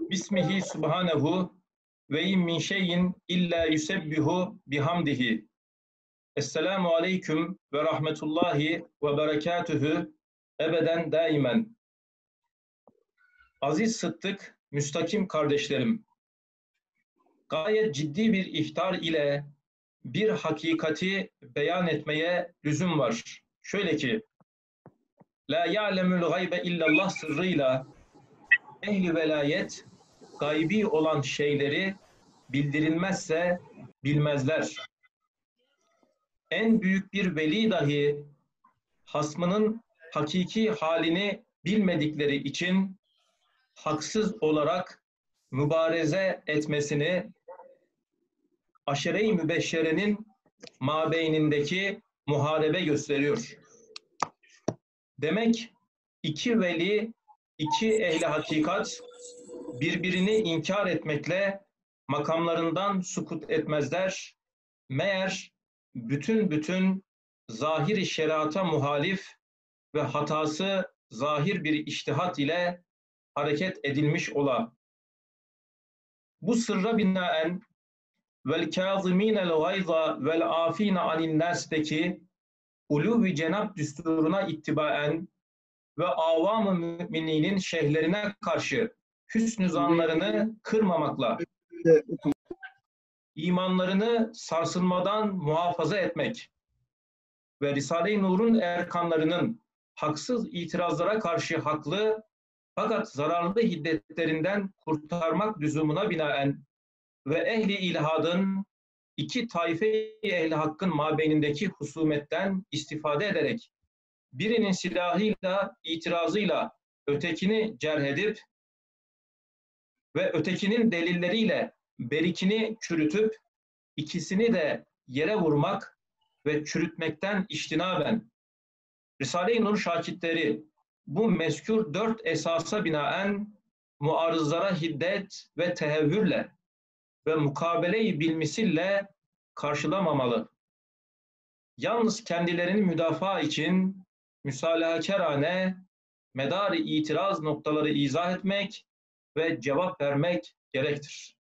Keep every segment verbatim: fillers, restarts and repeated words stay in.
Bismihi subhanehu ve in min şeyin illa yusebbihu bihamdihi. Esselamu aleyküm ve rahmetullahi ve berekatühü ebeden daimen. Aziz Sıddık, müstakim kardeşlerim, gayet ciddi bir ihtar ile bir hakikati beyan etmeye lüzum var. Şöyle ki, la ya'lemul gaybe illallah sırrıyla ehli velayet gaybi olan şeyleri bildirilmezse bilmezler. En büyük bir veli dahi hasmının hakiki halini bilmedikleri için haksız olarak mübareze etmesini aşere-i mübeşşerenin mabeynindeki muharebe gösteriyor. Demek iki veli, iki ehli hakikat birbirini inkar etmekle makamlarından sukut etmezler. Meğer bütün bütün zahir-i şeriata muhalif ve hatası zahir bir içtihat ile hareket edilmiş ola. Bu sırra binaen vel kâzimînel gayza vel âfîne anin nâs'teki ulûv-i cenab düsturuna ittibaen ve avam-ı mümininin şeyhlerine karşı hüsnü zanlarını kırmamakla, imanlarını sarsılmadan muhafaza etmek ve Risale-i Nur'un erkanlarının haksız itirazlara karşı haklı fakat zararlı hiddetlerinden kurtarmak lüzumuna binaen ve ehli ilhadın iki taife-i ehli hakkın mabeynindeki husumetten istifade ederek birinin silahıyla, itirazıyla ötekini cerh edip ve ötekinin delilleriyle berikini çürütüp ikisini de yere vurmak ve çürütmekten iştinaben Risale-i Nur şakitleri bu mezkür dört esasa binaen muarızlara hiddet ve tehevvürle ve mukabele-i bilmisille karşılamamalı. Yalnız kendilerini müdafaa için müsalahakerane medar-ı itiraz noktaları izah etmek ve cevap vermek gerektir.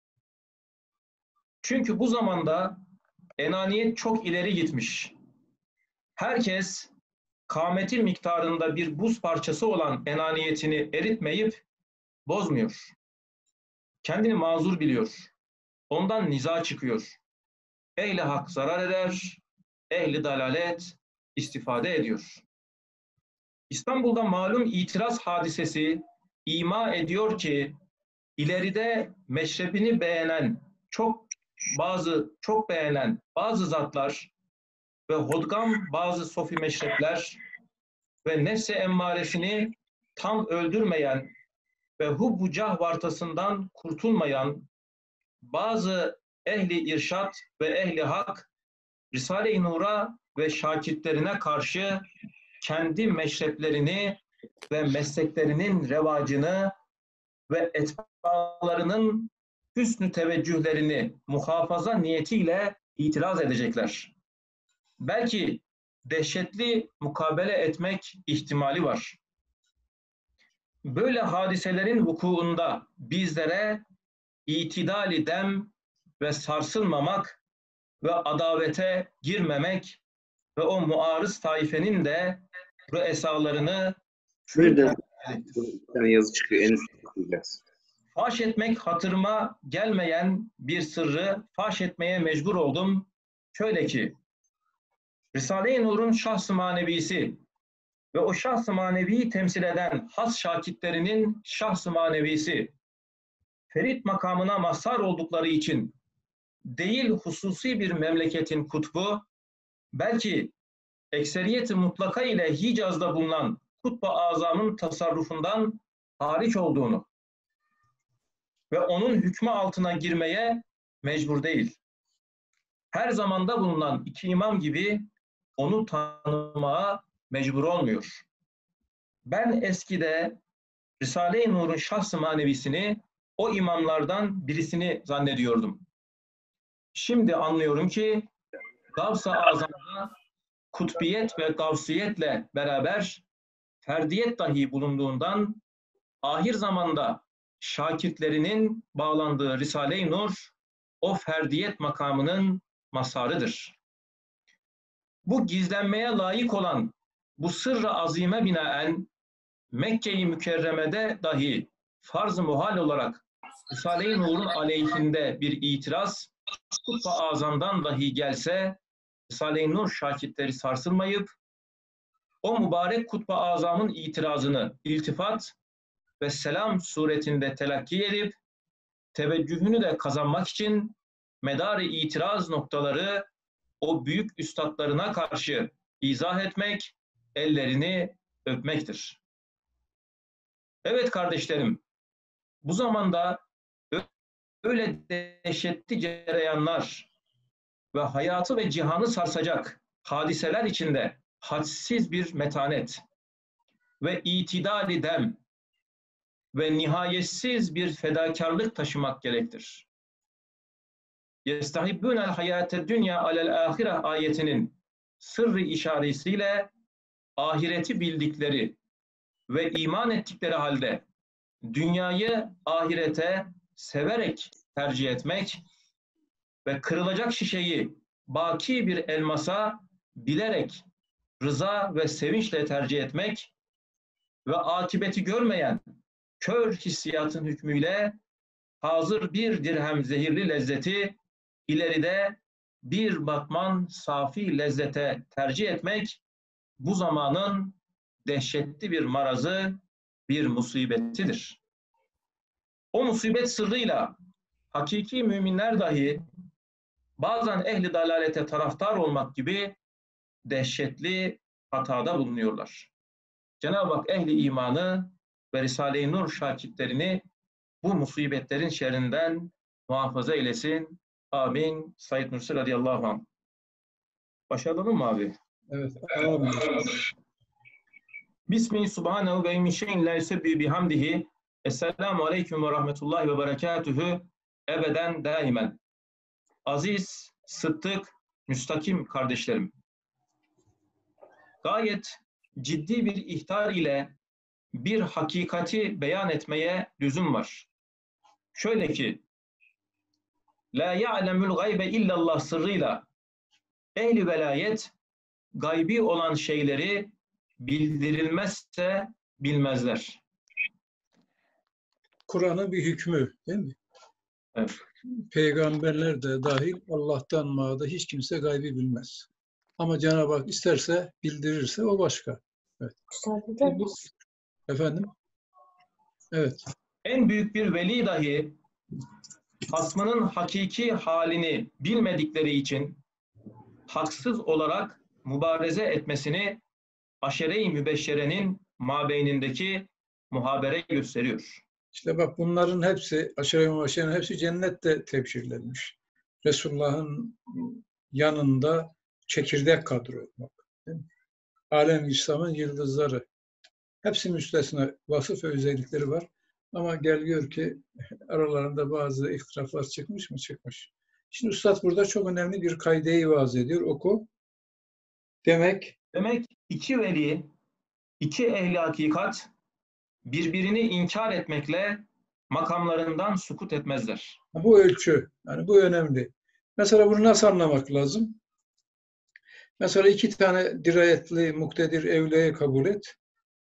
Çünkü bu zamanda enaniyet çok ileri gitmiş. Herkes kâmeti miktarında bir buz parçası olan enaniyetini eritmeyip bozmuyor. Kendini mazur biliyor. Ondan niza çıkıyor. Ehli hak zarar eder, ehli dalalet istifade ediyor. İstanbul'da malum itiraz hadisesi ima ediyor ki ileride meşrebini beğenen çok bazı çok beğenen bazı zatlar ve hodgam bazı sofi meşrepler ve nefs-i emmaresini tam öldürmeyen ve hubbu cah vartasından kurtulmayan bazı ehli irşat ve ehli hak Risale-i Nur'a ve şakirtlerine karşı kendi meşreplerini ve mesleklerinin revacını ve etbalarının hüsnü teveccühlerini muhafaza niyetiyle itiraz edecekler. Belki dehşetli mukabele etmek ihtimali var. Böyle hadiselerin vukuunda bizlere itidal-i dem ve sarsılmamak ve adavete girmemek ve o muarız taifenin de rüesalarını Şurada bir tane yazı çıkıyor. En üstte okuyacağız. faş etmek hatırıma gelmeyen bir sırrı faş etmeye mecbur oldum. Şöyle ki, Risale-i Nur'un şahs-ı manevisi ve o şahs-ı maneviyi temsil eden has şakitlerinin şahs-ı manevisi, ferit makamına mazhar oldukları için değil hususi bir memleketin kutbu, belki ekseriyeti mutlaka ile Hicaz'da bulunan kutbu azamın tasarrufundan hariç olduğunu ve onun hükmü altına girmeye mecbur değil. Her zamanda bulunan iki imam gibi onu tanımaya mecbur olmuyor. Ben eskide Risale-i Nur'un şahs-ı manevisini o imamlardan birisini zannediyordum. Şimdi anlıyorum ki Gavs-ı Azam'da kutbiyet ve gavsiyetle beraber ferdiyet dahi bulunduğundan ahir zamanda şakirtlerinin bağlandığı Risale-i Nur, o ferdiyet makamının mazharıdır. Bu gizlenmeye layık olan bu sırrı azime binaen Mekke-i Mükerreme'de dahi farz-ı muhal olarak Risale-i Nur'un aleyhinde bir itiraz Kutb-ı Azam'dan dahi gelse Risale-i Nur şakirtleri sarsılmayıp o mübarek Kutb-ı Azam'ın itirazını iltifat ve selam suretinde telakki edip teveccühünü de kazanmak için medar-ı itiraz noktaları o büyük üstadlarına karşı izah etmek, ellerini öpmektir. Evet kardeşlerim, bu zamanda öyle dehşetli cereyanlar ve hayatı ve cihanı sarsacak hadiseler içinde hadsiz bir metanet ve itidal-i dem ve nihayetsiz bir fedakarlık taşımak gerektir. Yestahibbûnel hayâte dünya alel âhire ayetinin sırrı işaretiyle ahireti bildikleri ve iman ettikleri halde dünyayı ahirete severek tercih etmek ve kırılacak şişeyi baki bir elmasa bilerek rıza ve sevinçle tercih etmek ve akibeti görmeyen kör hissiyatın hükmüyle hazır bir dirhem zehirli lezzeti ileride bir batman safi lezzete tercih etmek bu zamanın dehşetli bir marazı, bir musibetidir. O musibet sırrıyla hakiki müminler dahi bazen ehli dalalete taraftar olmak gibi dehşetli hatada bulunuyorlar. Cenab-ı Hak ehli imanı ve Risale-i Nur şakirtlerini bu musibetlerin şerrinden muhafaza eylesin. Amin. Said Nursi radıyallahu anh. Başlayalım mı abi? Evet. Amin. Bismihi subhanehu ve min şeyin la yusebbi bihamdihi. Esselamu aleyküm ve rahmetullahi ve berekatühü ebeden daimen. Aziz, sıddık, müstakim kardeşlerim. Gayet ciddi bir ihtar ile bir hakikati beyan etmeye lüzum var. Şöyle ki, la ya'lemul gaybe illallah sırrıyla ehli velayet gaybi olan şeyleri bildirilmezse bilmezler. Kur'an'ın bir hükmü değil mi? Evet. Peygamberler de dahil Allah'tan mağda hiç kimse gaybi bilmez. Ama Cenab-ı Hak isterse bildirirse o başka. Evet. E bu, efendim? Evet. En büyük bir veli dahi hasmının hakiki halini bilmedikleri için haksız olarak mübareze etmesini aşere-i mübeşşerenin mabeynindeki muhabere gösteriyor. İşte bak bunların hepsi, aşere-i mübeşşerenin hepsi cennette tebşirlenmiş. Resulullah'ın yanında çekirdek kadro. Bak, Alem İslam'ın yıldızları. Hepsi müstesna vasıf ve özellikleri var. Ama gel gör ki aralarında bazı ihtilaflar çıkmış mı? Çıkmış. Şimdi Üstad burada çok önemli bir kaideyi vaz ediyor. Oku. Demek Demek iki veli, iki ehli hakikat birbirini inkar etmekle makamlarından sukut etmezler. bu ölçü. Yani bu önemli. Mesela bunu nasıl anlamak lazım? Mesela iki tane dirayetli, muktedir evliyeyi kabul et.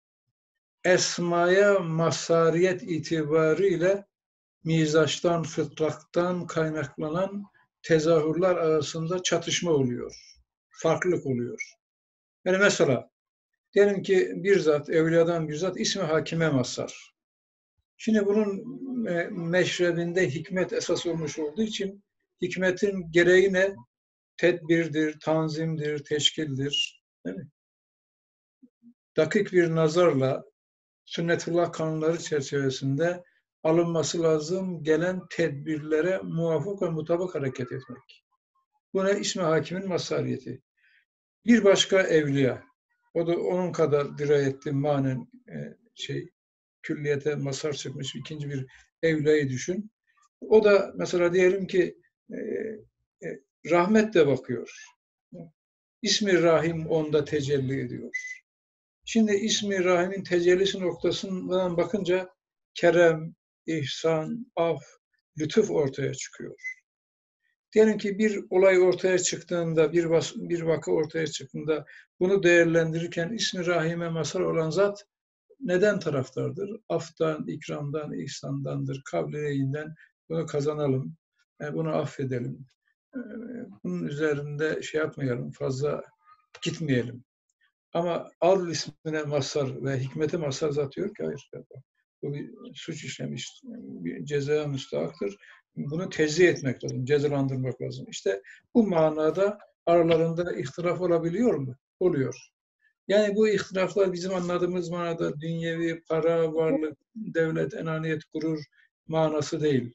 Esmaya mazhariyet itibarıyla mizaçtan, fıtraktan kaynaklanan tezahürler arasında çatışma oluyor. Farklılık oluyor. Yani mesela diyelim ki bir zat, evliyadan bir zat ismi hakime mazhar. Şimdi bunun meşrebinde hikmet esas olmuş olduğu için hikmetin gereği ne? Tedbirdir, tanzimdir, teşkildir. Değil mi? Dakik bir nazarla sünnetullah kanunları çerçevesinde alınması lazım gelen tedbirlere muvafık ve mutabık hareket etmek. Bu ne? İsmi hakimin mazhariyeti. Bir başka evliya, o da onun kadar dirayetli, manen e, şey, külliyete mazhar çıkmış ikinci bir evliyayı düşün. O da mesela diyelim ki e, e, rahmetle bakıyor. İsmi Rahim onda tecelli ediyor. Şimdi ismi Rahim'in tecellisi noktasından bakınca kerem, ihsan, af, lütuf ortaya çıkıyor. Diyelim ki bir olay ortaya çıktığında, bir, vas bir vaka ortaya çıktığında bunu değerlendirirken ismi rahime mazhar olan zat neden taraftardır? Aftan, ikramdan, ihsandandır, kavliyeyinden bunu kazanalım, yani bunu affedelim. Bunun üzerinde şey yapmayalım, fazla gitmeyelim. Ama adl ismine mazhar ve hikmete mazhar zat diyor ki hayır, bu bir suç işlemiş, bir cezaya müstahaktır. Bunu tezih etmek lazım, cezalandırmak lazım. İşte bu manada aralarında ihtilaf olabiliyor mu? Oluyor. Yani bu ihtilaflar bizim anladığımız manada dünyevi, para, varlık, devlet, enaniyet, gurur manası değil.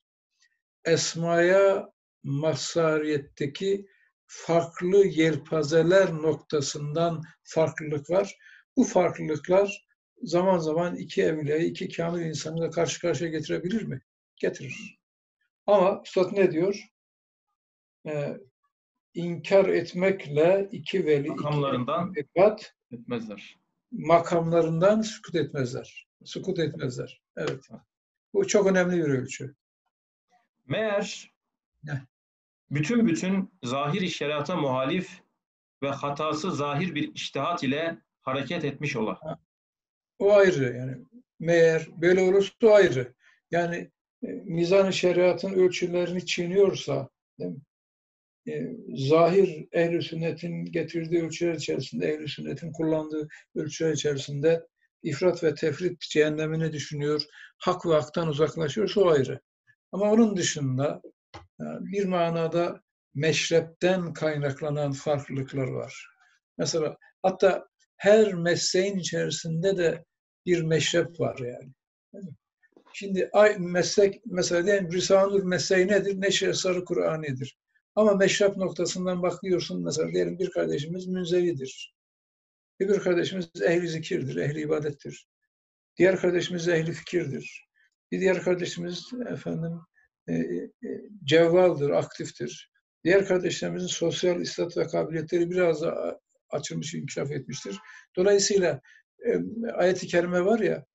Esmaya mazhariyetteki farklı yelpazeler noktasından farklılık var. Bu farklılıklar zaman zaman iki evliyayı, iki kamil insanı da karşı karşıya getirebilir mi? Getirir. Ama Üstad ne diyor? Ee, inkar etmekle iki veli, Makamlarından iki ebat etmezler. makamlarından sükut etmezler. Sükut etmezler. Evet. Bu çok önemli bir ölçü. Meğer Ne? bütün bütün zahir-i şeriata muhalif ve hatası zahir bir içtihat ile hareket etmiş ola. O ayrı yani. Meğer böyle olursa o ayrı. Yani e, mizan-ı şeriatın ölçülerini çiğniyorsa, değil mi? E, zahir ehl-i sünnetin getirdiği ölçüler içerisinde, ehl-i sünnetin kullandığı ölçüler içerisinde ifrat ve tefrit cehennemini düşünüyor, hak ve haktan uzaklaşıyorsa o ayrı. Ama onun dışında bir manada meşrepten kaynaklanan farklılıklar var. Mesela hatta her mesleğin içerisinde de bir meşrep var yani. Şimdi ay meslek mesela diyelim Risale-i Nur mesleği nedir? Neşr esrarı Kur'ani'dir. Ama meşrep noktasından bakıyorsun mesela diyelim bir kardeşimiz münzevidir. Bir kardeşimiz ehli zikirdir, ehli ibadettir. Diğer kardeşimiz ehli fikirdir. Bir diğer kardeşimiz efendim e, e, cevvaldır, aktiftir. Diğer kardeşlerimizin sosyal istat ve kabiliyetleri biraz da açılmış, inkişaf etmiştir. Dolayısıyla e, ayet-i kerime var ya,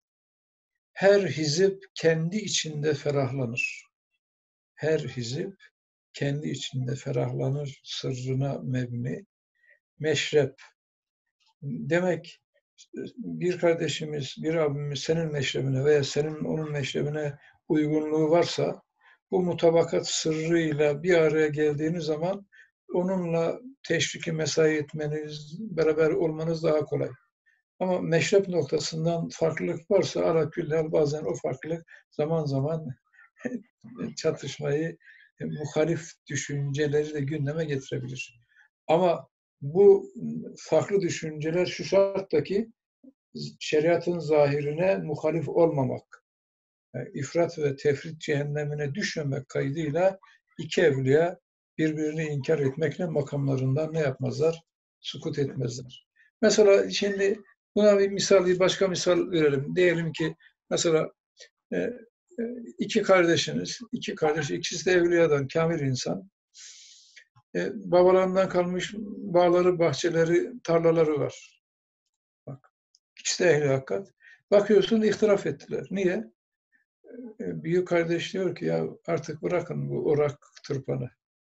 her hizip kendi içinde ferahlanır. Her hizip kendi içinde ferahlanır, sırrına mebni, meşrep. Demek bir kardeşimiz, bir abimiz senin meşrebine veya senin onun meşrebine uygunluğu varsa bu mutabakat sırrıyla bir araya geldiğiniz zaman onunla teşviki mesai etmeniz, beraber olmanız daha kolay. Ama meşrep noktasından farklılık varsa ala küllal bazen o farklılık zaman zaman çatışmayı, muhalif düşünceleri de gündeme getirebilir. Ama bu farklı düşünceler şu şartta ki şeriatın zahirine muhalif olmamak, yani ifrat ve tefrit cehennemine düşmemek kaydıyla iki evliya birbirini inkar etmekle makamlarından ne yapmazlar? Sukut etmezler. Mesela şimdi buna bir misal, bir başka misal verelim. Diyelim ki mesela iki kardeşiniz, iki kardeş, ikisi de evliyadan, kamil insan. E, babalarından kalmış bağları, bahçeleri, tarlaları var. Bak, ikisi de ehli hakikat. Bakıyorsun ihtilaf ettiler. Niye? E, büyük kardeş diyor ki ya artık bırakın bu orak tırpanı.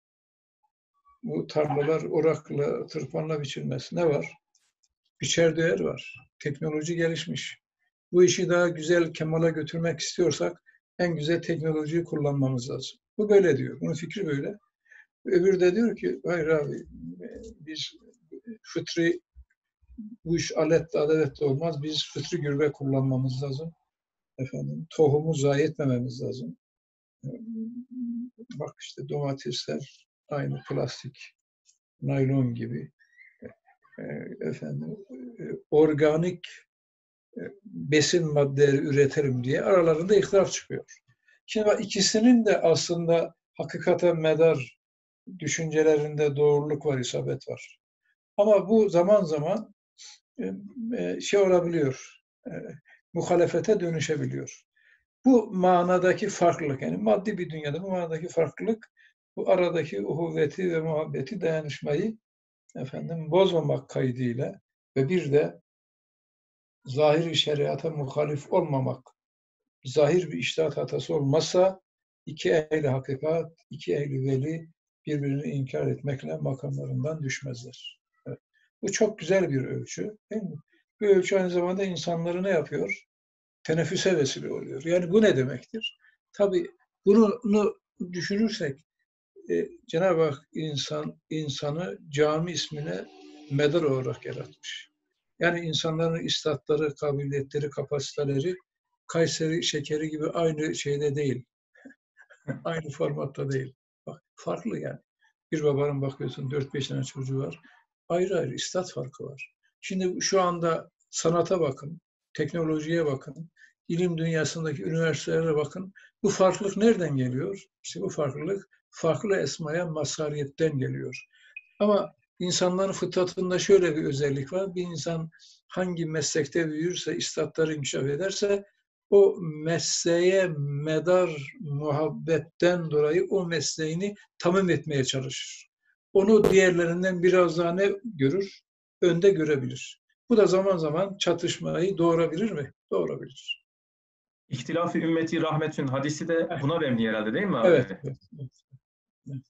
Bu tarlalar orakla, tırpanla biçilmez. Ne var? Biçer değer var. Teknoloji gelişmiş. Bu işi daha güzel kemala götürmek istiyorsak en güzel teknolojiyi kullanmamız lazım. Bu böyle diyor. Bunun fikri böyle. Öbürü de diyor ki hayır abi biz fıtri bu iş aletle adaletle olmaz. Biz fıtri gübre kullanmamız lazım. Efendim tohumu zayi etmememiz lazım. Bak işte domatesler aynı plastik, naylon gibi. Efendim organik besin maddeleri üretelim diye aralarında ihtilaf çıkıyor. Şimdi ikisinin de aslında hakikate medar düşüncelerinde doğruluk var, isabet var. Ama bu zaman zaman şey olabiliyor, muhalefete dönüşebiliyor. Bu manadaki farklılık, yani maddi bir dünyada bu manadaki farklılık, bu aradaki uhuvveti ve muhabbeti, dayanışmayı efendim bozmamak kaydıyla ve bir de zahir-i şeriata muhalif olmamak zahir bir içtihat hatası olmazsa iki ehli hakikat, iki ehli veli birbirini inkar etmekle makamlarından düşmezler. Evet. Bu çok güzel bir ölçü, değil mi? Bu ölçü aynı zamanda insanları ne yapıyor? Teneffüse vesile oluyor. Yani bu ne demektir? Tabii bunu düşünürsek e, Cenab-ı Hak insan, insanı cami ismine medar olarak yaratmış. Yani insanların istatları, kabiliyetleri, kapasiteleri Kayseri şekeri gibi aynı şeyde değil. Aynı formatta değil. Bak, farklı yani. Bir babanın bakıyorsun dört beş tane çocuğu var. Ayrı ayrı istat farkı var. Şimdi şu anda sanata bakın, teknolojiye bakın, ilim dünyasındaki üniversitelere bakın. Bu farklılık nereden geliyor? İşte bu farklılık farklı esmaya mazhariyetten geliyor. Ama insanların fıtratında şöyle bir özellik var. Bir insan hangi meslekte büyürse, istatları inkişaf ederse o mesleğe medar muhabbetten dolayı o mesleğini tamam etmeye çalışır. Onu diğerlerinden biraz daha ne görür? Önde görebilir. Bu da zaman zaman çatışmayı doğurabilir mi? Doğurabilir. İhtilaf-ı ümmeti rahmetün hadisi de buna mebni herhalde değil mi abi? Evet, evet, evet, evet.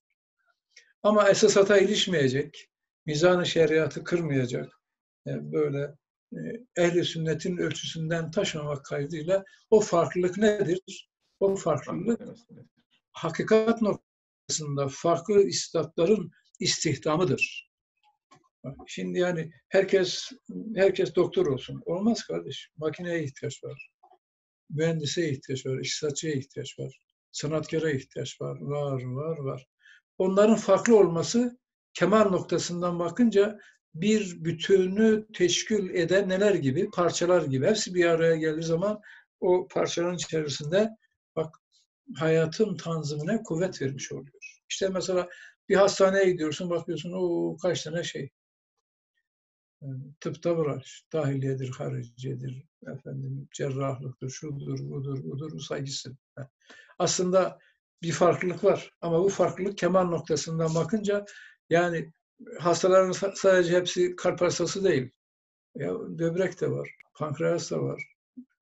Ama esasata ilişmeyecek, mizan-ı şeriatı kırmayacak, yani böyle ehl-i sünnetin ölçüsünden taşmamak kaydıyla o farklılık nedir? O farklılık hakikat noktasında farklı istatların istihdamıdır. Şimdi yani herkes herkes doktor olsun. Olmaz kardeş. Makineye ihtiyaç var. Mühendise ihtiyaç var. İktisatçıya ihtiyaç var. Sanatkara ihtiyaç var. Var, var, var. Onların farklı olması kemal noktasından bakınca bir bütünü teşkil eden neler gibi? Parçalar gibi. Hepsi bir araya geldiği zaman o parçaların içerisinde bak hayatın tanzimine kuvvet vermiş oluyor. İşte mesela bir hastaneye gidiyorsun, bakıyorsun o kaç tane şey. Tıpta branş, dahiliyedir, hariciyedir, efendim, cerrahlıktır, şudur, budur, budur, saygısın. Aslında bir farklılık var ama bu farklılık kemal noktasından bakınca yani hastaların sadece hepsi kalp hastası değil. Ya, böbrek de var, pankreas da var,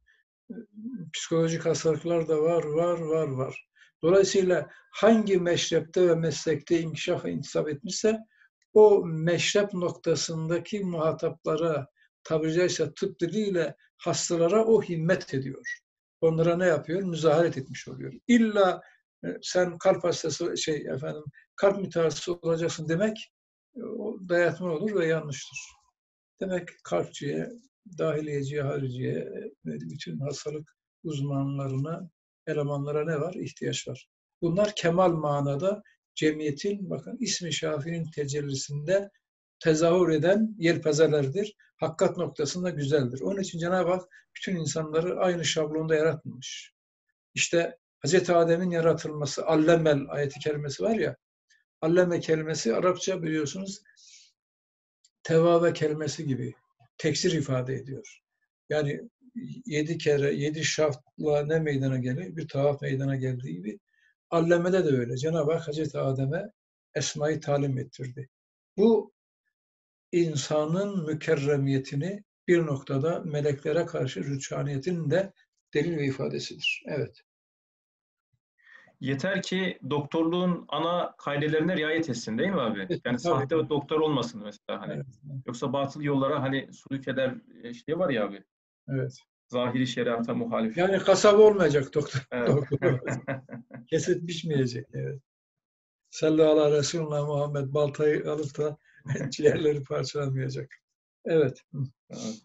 psikolojik hastalıklar da var, var, var, var. Dolayısıyla hangi meşrepte ve meslekte inkişaf ve intisap etmişse o meşrep noktasındaki muhataplara, tabiri caizse tıp diliyle hastalara o himmet ediyor. Onlara ne yapıyor? Müzaharet etmiş oluyor. İlla sen kalp hastası, şey efendim, kalp mütehassısı olacaksın demek o dayatma olur ve yanlıştır. Demek kalpçiye, dahiliyeciye, hariciye, bütün hastalık uzmanlarına, elemanlara ne var? İhtiyaç var. Bunlar kemal manada cemiyetin, bakın ismi Şafii'nin tecellisinde tezahür eden yelpazelerdir. Hakikat noktasında güzeldir. Onun için Cenab-ı Hak bütün insanları aynı şablonda yaratmamış. İşte Hazreti Adem'in yaratılması, allemel ayeti kerimesi var ya, alleme kelimesi Arapça biliyorsunuz tevabe kelimesi gibi teksir ifade ediyor. Yani yedi kere, yedi şaftla ne meydana gelir? Bir tavaf meydana geldiği gibi allemede de öyle. Cenab-ı Hak Hazreti Adem'e esmayı talim ettirdi. Bu insanın mükerremiyetini bir noktada meleklere karşı rüçhaniyetinin de delil ve ifadesidir. Evet. Yeter ki doktorluğun ana kaidelerine riayet etsin değil mi abi? Yani Tabii. sahte ve doktor olmasın mesela hani. Evet. Yoksa batıl yollara hani sülük eder şey var ya abi. Evet. Zahiri şeriata muhalif. Yani kasaba olmayacak doktor. Evet. Doktor. Kesit biçmeyecek. Evet. Sallallahu aleyhi ve sellem Muhammed baltayı alıp da ciğerleri parçalamayacak. Evet. Evet.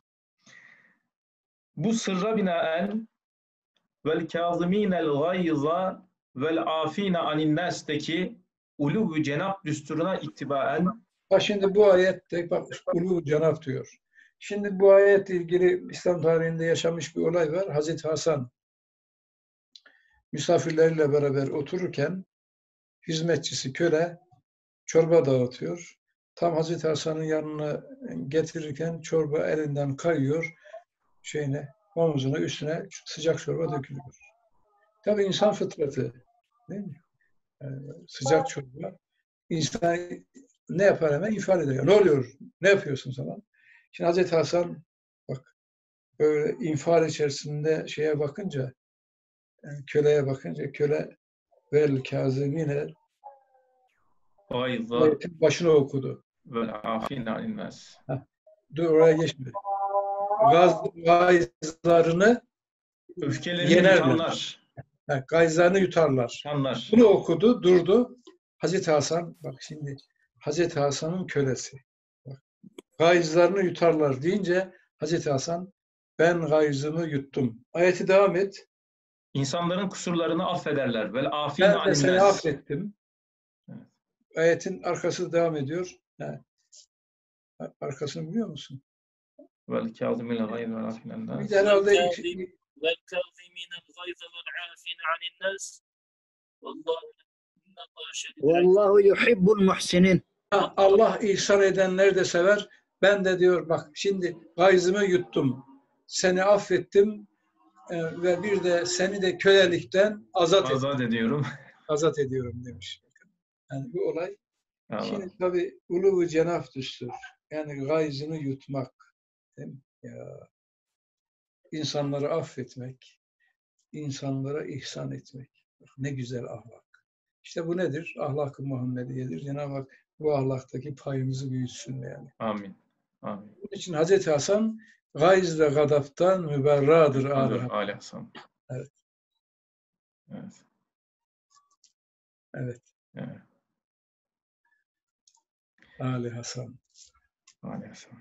Bu sırra binaen vel kâzimînel gayza vel afîne anin nâs'teki uluv-u cenab düsturuna ittibaen. Ha şimdi bu ayette bak uluv cenab diyor. Şimdi bu ayetle ilgili İslam tarihinde yaşamış bir olay var. Hazreti Hasan misafirleriyle beraber otururken hizmetçisi köle çorba dağıtıyor. Tam Hazreti Hasan'ın yanına getirirken çorba elinden kayıyor. Şeyine, omuzuna, üstüne sıcak çorba dökülüyor. Tabii insan fıtratı, değil mi? Yani sıcak çorba. İnsan ne yapar hemen? İnfal eder. Ne oluyor? Ne yapıyorsun sana? Şimdi Hazreti Hasan bak böyle infial içerisinde şeye bakınca Yani köleye bakınca köle vel kazimine Gayza ayetin başını okudu. vel afin anil nas. Dur oraya geçme. Gaz, gayzlarını Öfkelerini yenerler. yutanlar. Ha, gayzlarını yutarlar. Yutanlar. Bunu okudu, durdu. Hazreti Hasan, bak şimdi Hazreti Hasan'ın kölesi. Bak, gayzlarını yutarlar deyince Hazreti Hasan ben gayzımı yuttum. Ayeti devam et. İnsanların kusurlarını affederler. Vel afin Ben de anil seni nas. affettim. Evet. Ayetin arkası devam ediyor. Ha, arkasını biliyor musun? Vel kâzimîne gayz vel afin anil nas. Bir de herhalde وَالْكَاظِمِينَ الْغَيْظَ وَالْعَافِينَ عَنِ النَّاسِ وَاللّٰهُ شَدِيدُ Vallahu yuhibbul muhsinin. Ha, Allah ihsan edenleri de sever. Ben de diyor bak şimdi gayzımı yuttum. Seni affettim e, ve bir de seni de kölelikten azat, Azat ediyorum. azat ediyorum demiş. Yani bu olay. Allah. Şimdi tabii ulu cenaf düstur. Yani gayzını yutmak. Değil mi? Ya, insanları affetmek, insanlara ihsan etmek. Ne güzel ahlak. İşte bu nedir? Ahlak-ı Muhammediye'dir. Cenab-ı Hak bu ahlaktaki payımızı büyütsün yani. Amin. Amin. Bunun için Hazreti Hasan gayz ve gadaptan müberradır. Adır Ali. Ali Hasan. Evet. Evet. Evet. Evet. Ali Hasan. Ali Hasan.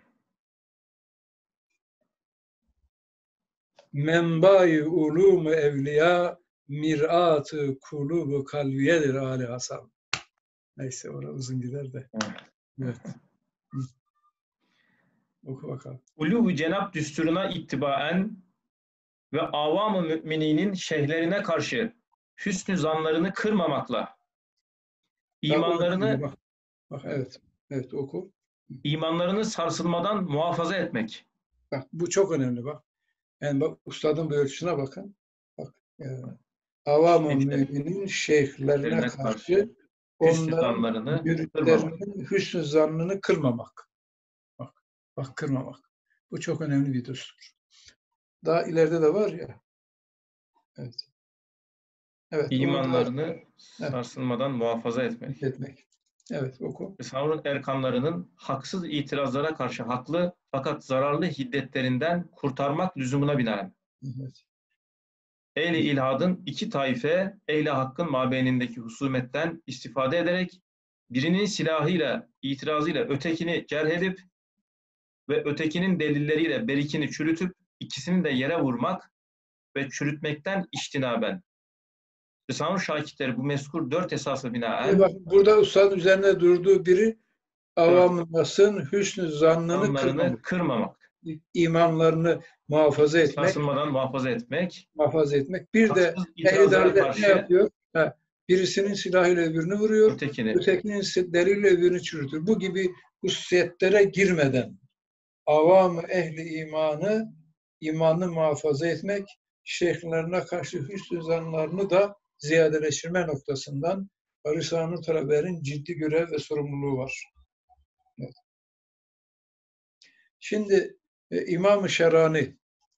Menba-i ulûm-u evliya mir'at-ı kulûb-u kalbiyedir Ali Hasan. Neyse orada uzun gider de. Evet. Evet. Hı. Oku bakalım. Ulu Cenab düsturuna ittibaen ve avam-ı mümininin şeyhlerine karşı hüsnü zanlarını kırmamakla imanlarını Bak, bak evet. Evet oku. imanlarını sarsılmadan muhafaza etmek. Bak bu çok önemli bak. Yani bak ustadın bu ölçüsüne bakın. Bak. Yani, avam-ı müminin şeyhlerine Şeyhlerine karşı karşı hüsnü onların zanlarını kırmamak. müritlerinin hüsnü zannını kırmamak. Bak, bak kırmamak. Bu çok önemli bir düstur. Daha ileride de var ya. Evet. Evet. İmanlarını Evet. sarsılmadan muhafaza etmek. Etmek. Evet oku. Risale-i erkanlarının haksız itirazlara karşı haklı fakat zararlı hiddetlerinden kurtarmak lüzumuna binaen. Evet. Ehli ilhadın iki taife, ehli hakkın mabeynindeki husumetten istifade ederek birinin silahıyla, itirazıyla ötekini cerh edip ve ötekinin delilleriyle berikini çürütüp ikisini de yere vurmak ve çürütmekten iştinaben. Risale-i Şakitleri bu mezkur dört esası binaen Bak, burada ustadın üzerine durduğu biri avam-ı nasın hüsnü zannını zanlarını kırmamak. kırmamak, İmanlarını muhafaza etmek. sarsılmadan muhafaza etmek, muhafaza etmek. Bir de haksız itirazlara ehli ne karşı yapıyor? Ha, birisinin silahıyla öbürünü vuruyor. ötekini Ötekinin deliliyle öbürünü çürütür. Bu gibi hususiyetlere girmeden avam-ı ehli imanı imanını muhafaza etmek, şeyhlerine karşı hüsnü zanlarını da ziyadeleştirme noktasından Risale-i Talebe'nin ciddi görev ve sorumluluğu var. Evet. Şimdi e, İmam-ı Şerani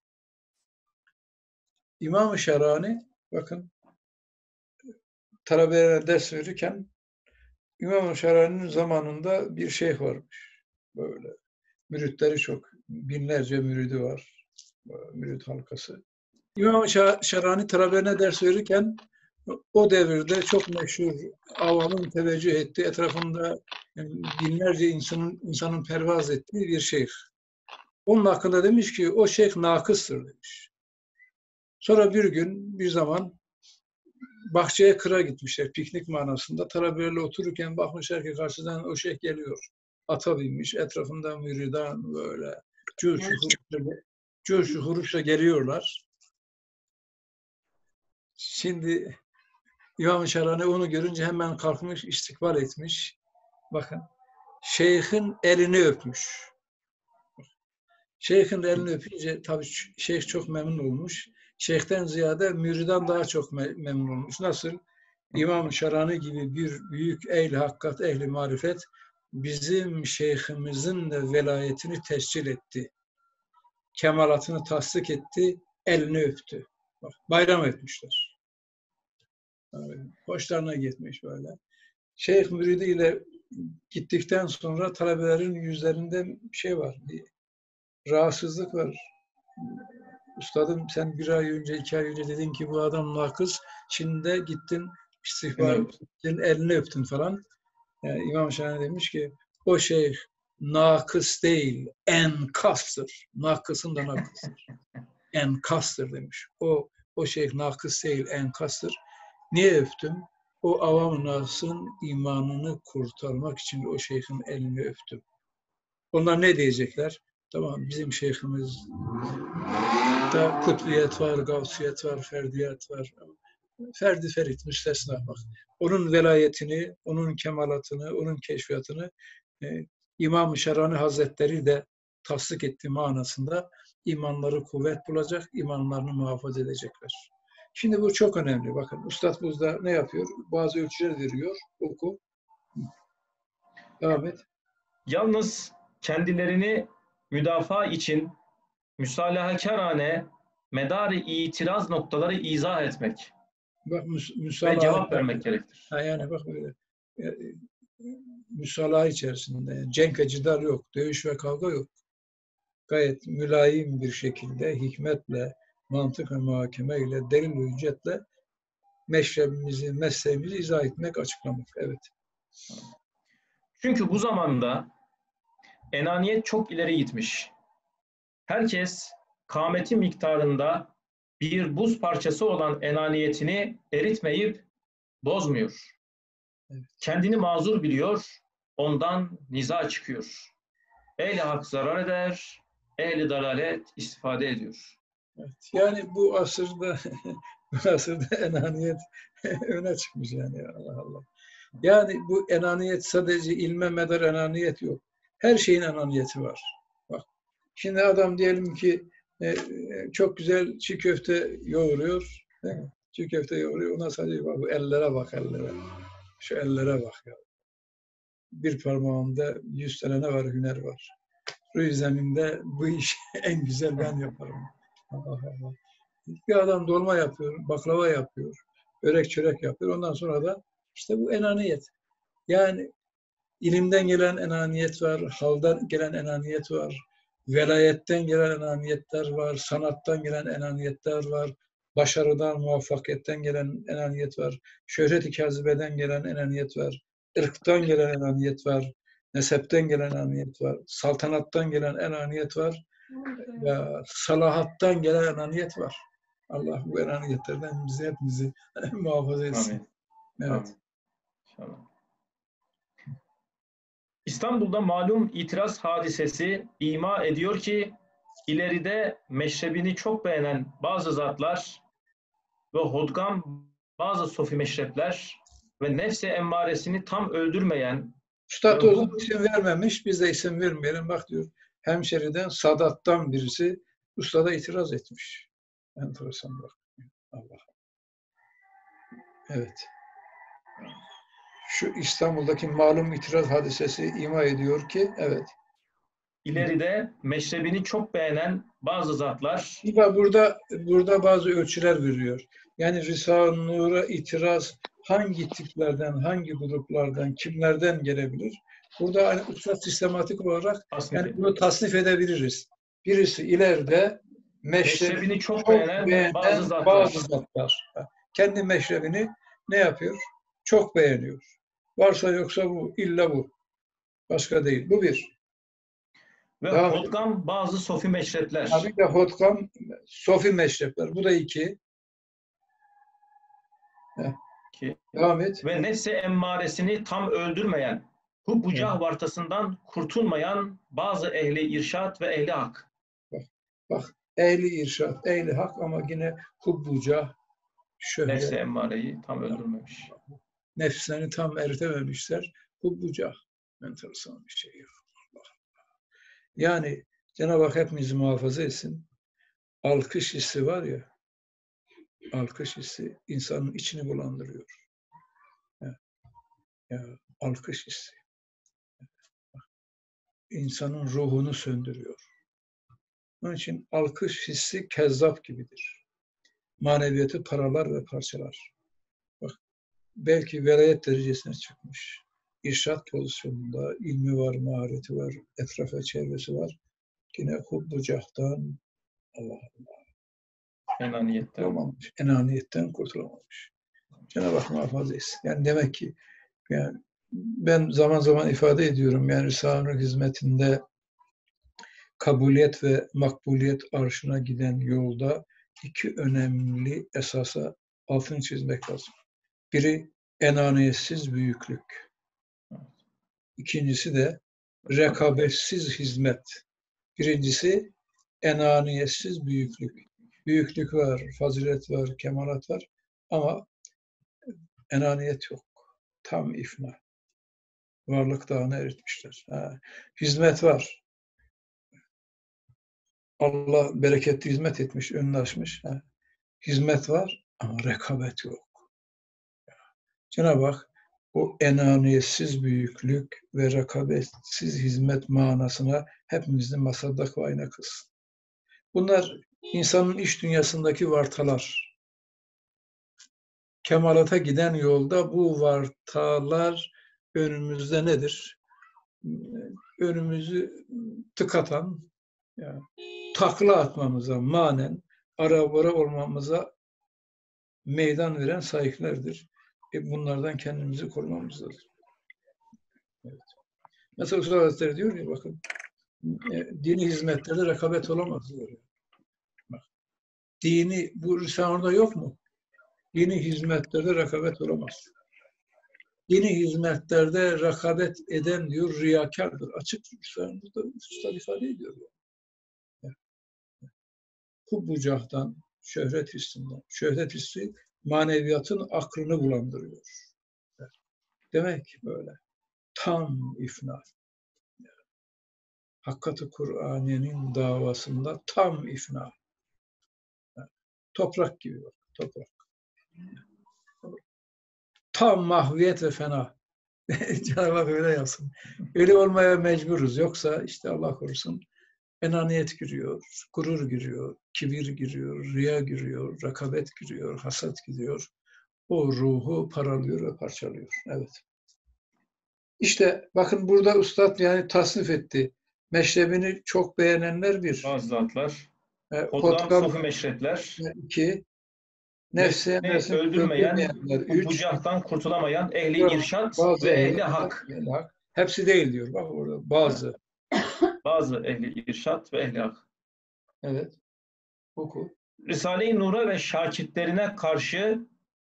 İmam-ı Şerani bakın talebelere ders verirken İmam-ı Şerani'nin zamanında bir şeyh varmış. Böyle müritleri çok. Binlerce müridi var. Mürit halkası. İmam-ı Şerani talebelerine ders verirken o devirde çok meşhur, avamın teveccüh ettiği, etrafında binlerce insanın insanın pervaz ettiği bir şeyh. Onun hakkında demiş ki o şeyh nakıstır demiş. Sonra bir gün, bir zaman bahçeye kıra gitmişler piknik manasında. Talebelerle otururken bakmışlar ki karşıdan o şeyh geliyor. Ata binmiş, etrafında müridan böyle coşu huruşla geliyorlar. Şimdi İmam-ı Şerani onu görünce hemen kalkmış, istikbal etmiş. Bakın, şeyhin elini öpmüş. Şeyhin elini öpünce tabii şeyh çok memnun olmuş. Şeyhten ziyade müriden daha çok memnun olmuş. Nasıl? İmam-ı Şerani gibi bir büyük ehl-i hakikat, ehl-i marifet bizim şeyhimizin de velayetini tescil etti. Kemalatını tasdik etti, elini öptü. Bak, bayram etmişler. Hoşlarına gitmiş böyle. Şeyh müridiyle gittikten sonra talebelerin yüzlerinde bir şey var. Bir rahatsızlık var. Üstadım sen bir ay önce, iki ay önce dedin ki bu adam nakıs. Şimdi de gittin istihbar, gittin, elini öptün falan. Yani İmam Şahane demiş ki o şeyh nakıs değil, enkastır. Nakısın da nakıstır. Enkastır demiş. O o şeyh nakıs değil, enkastır. Niye öptüm? O avam nasın imanını kurtarmak için o şeyhin elini öptüm. Onlar ne diyecekler? Tamam bizim şeyhimiz da kutbiyet var, gavsiyet var, ferdiyet var. Ferdi ferit, müstesna bak. Onun velayetini, onun kemalatını, onun keşfiyatını e, İmam-ı Şerani Hazretleri de tasdik ettiği manasında imanları kuvvet bulacak, imanlarını muhafaza edecekler. Şimdi bu çok önemli. Bakın Üstad burada ne yapıyor? Bazı ölçüler veriyor. Oku. Devam et. Yalnız kendilerini müdafaa için müsalahakârane medar-ı itiraz noktaları izah etmek Bak müs ve müsalaha cevap vermek gerektir. Ha, yani bak böyle e, müsalaha içerisinde cenk ve cidal yok, dövüş ve kavga yok. Gayet mülayim bir şekilde hikmetle, mantık ve muhakeme ile, delil ve hüccetle meşrebimizi, mesleğimizi izah etmek, açıklamak. Evet. Çünkü bu zamanda enaniyet çok ileri gitmiş. Herkes kâmeti miktarında bir buz parçası olan enaniyetini eritmeyip bozmuyor. Evet. Kendini mazur biliyor, ondan niza çıkıyor. Ehli hak zarar eder, ehli dalalet istifade ediyor. Evet. Yani bu asırda bu asırda enaniyet öne çıkmış yani. Allah Allah. Yani bu enaniyet sadece ilme medar enaniyet yok. Her şeyin enaniyeti var. Bak. Şimdi adam diyelim ki e, çok güzel çiğ köfte yoğuruyor. Değil mi? Çiğ köfte yoğuruyor. Ona sadece bak bu ellere bak ellere. Şu ellere bak ya. Bir parmağımda yüz tane ne var? Hüner var. Rüy zeminde bu işi en güzel ben yaparım. Allah Allah. Bir adam dolma yapıyor, baklava yapıyor, börek çörek yapıyor. Ondan sonra da işte bu enaniyet. Yani ilimden gelen enaniyet var, haldan gelen enaniyet var, velayetten gelen enaniyetler var, sanattan gelen enaniyetler var, başarıdan, muvaffakiyetten gelen enaniyet var, şöhret-i kazibeden gelen enaniyet var, ırktan gelen enaniyet var, nesepten gelen enaniyet var, saltanattan gelen enaniyet var, ve salahattan gelen enaniyet var. Allah bu enaniyetlerden bizi hepimizi muhafaza etsin. Amin. Evet. Amin. İnşallah. İstanbul'da malum itiraz hadisesi ima ediyor ki ileride meşrebini çok beğenen bazı zatlar ve hodgam bazı sofi meşrepler ve nefsi emmaresini tam öldürmeyen Üstad ve o bu zaman isim vermemiş, biz de isim vermeyelim. Bak diyor, hemşeriden Sadat'tan birisi ustada itiraz etmiş. Enteresan bak. Allah. Evet. Şu İstanbul'daki malum itiraz hadisesi ima ediyor ki, evet. ileride meşrebini çok beğenen bazı zatlar Burada, burada, burada bazı ölçüler veriyor. Yani Risale-i Nur'a itiraz hangi tiplerden, hangi gruplardan, kimlerden gelebilir? Burada hani usta sistematik olarak yani bunu tasnif edebiliriz. Birisi ileride meşrebini meşrebini çok, çok beğenen, beğenen bazı zatlar. bazı zatlar. Kendi meşrebini ne yapıyor? Çok beğeniyor. Varsa yoksa bu, illa bu. Başka değil. Bu bir. Ve Devam hodgam bazı sofi meşrepler. Tabii de hodgam, sofi meşrepler. Bu da iki. Ki, Devam et. ve nefsi emmaresini tam öldürmeyen, bu bucah vartasından kurtulmayan bazı ehli irşat ve ehli hak. Bak, bak ehli irşat, ehli hak ama yine hubbuca, şöhret. Nefsi emmareyi tam öldürmemiş. Nefslerini tam eritememişler. Hubbuca. Enteresan bir şey. Yani Cenab-ı Hak hepimizi muhafaza etsin. Alkış hissi var ya, alkış hissi insanın içini bulandırıyor. Ya, ya alkış hissi. İnsanın ruhunu söndürüyor. Onun için alkış hissi kezzap gibidir. Maneviyatı paralar ve parçalar. Bak belki velayet derecesine çıkmış. İrşad pozisyonunda ilmi var, mahareti var, etrafa çevresi var. Yine hubbucahtan Allah Allah. Enaniyetten. Kurtulamamış. Enaniyetten kurtulamamış. Cenab-ı Hak muhafaza etsin. Yani demek ki yani ben zaman zaman ifade ediyorum yani Risale-i hizmetinde kabuliyet ve makbuliyet arşına giden yolda iki önemli esasa altını çizmek lazım. Biri enaniyetsiz büyüklük. İkincisi de rekabetsiz hizmet. Birincisi enaniyetsiz büyüklük. Büyüklük var, fazilet var, kemalat var ama enaniyet yok. Tam ifna. Varlık dağını eritmişler. Ha. Hizmet var. Allah bereketli hizmet etmiş, önünü açmış. Ha. Hizmet var ama rekabet yok. Cenab-ı Hak o enaniyetsiz büyüklük ve rekabetsiz hizmet manasına hepimizin masaddak ve ayna kılsın. Bunlar insanın iç dünyasındaki vartalar. Kemalata giden yolda bu vartalar önümüzde nedir? Önümüzü tıkatan, yani takla atmamıza manen, arabara olmamıza meydan veren sahiplerdir. E bunlardan kendimizi korumamız lazım. Evet. Mesela Usta Hazretleri diyor ya bakın, e, dini hizmetlerde rekabet olamaz diyor. Bak, dini, bu Risale'de yok mu? Dini hizmetlerde rekabet olamaz. Dini hizmetlerde rekabet eden diyor riyakardır. Açık Risale'de Usta ifade ediyor. Yani. Hubbucahtan, şöhret hissinden. Şöhret hissi maneviyatın aklını bulandırıyor. Demek ki böyle. Tam ifna. Hakikat-ı Kur'aniye'nin davasında tam ifna. Toprak gibi bak, toprak. Tam mahviyet ve fena. Cenab-ı Hak öyle yapsın. Öyle olmaya mecburuz. Yoksa işte Allah korusun enaniyet giriyor, gurur giriyor, kibir giriyor, riya giriyor, rekabet giriyor, hasat giriyor. O ruhu paralıyor ve parçalıyor. Evet. İşte bakın burada Üstad yani tasnif etti. Meşrebini çok beğenenler bir. Bazı zatlar. E, Koddan safı meşrepler. iki. Nefse, nefsini öldürmeyen, üç. bucaktan kurtulamayan ehli irşat bazı ve ehli hak. ehli hak. Hepsi değil diyor. Bak orada bazı. Bazı ehli irşat ve ehli hak. Evet. Oku. Risale-i Nur'a ve şakirtlerine karşı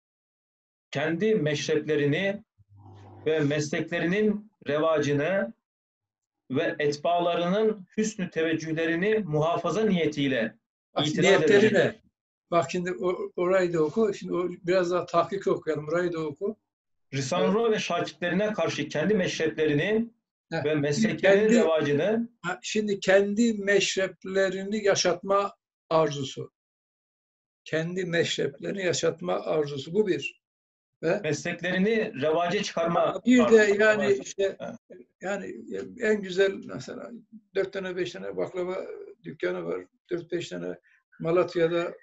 kendi meşreplerini ve mesleklerinin revacını ve etbalarının hüsnü teveccühlerini muhafaza niyetiyle itiraz ederek. Bak şimdi orayı da oku. Şimdi o, biraz daha tahkik okuyalım. Orayı da oku. Risale-i Nur'a ve şakirtlerine karşı kendi meşreplerini Heh. ve mesleklerinin kendi, revacını. Şimdi kendi meşreplerini yaşatma arzusu. Kendi meşreplerini yaşatma arzusu. Bu bir. Ve mesleklerini revaca çıkarma. Bir de yani işte yani en güzel mesela dört tane beş tane baklava dükkanı var. Dört beş tane Malatya'da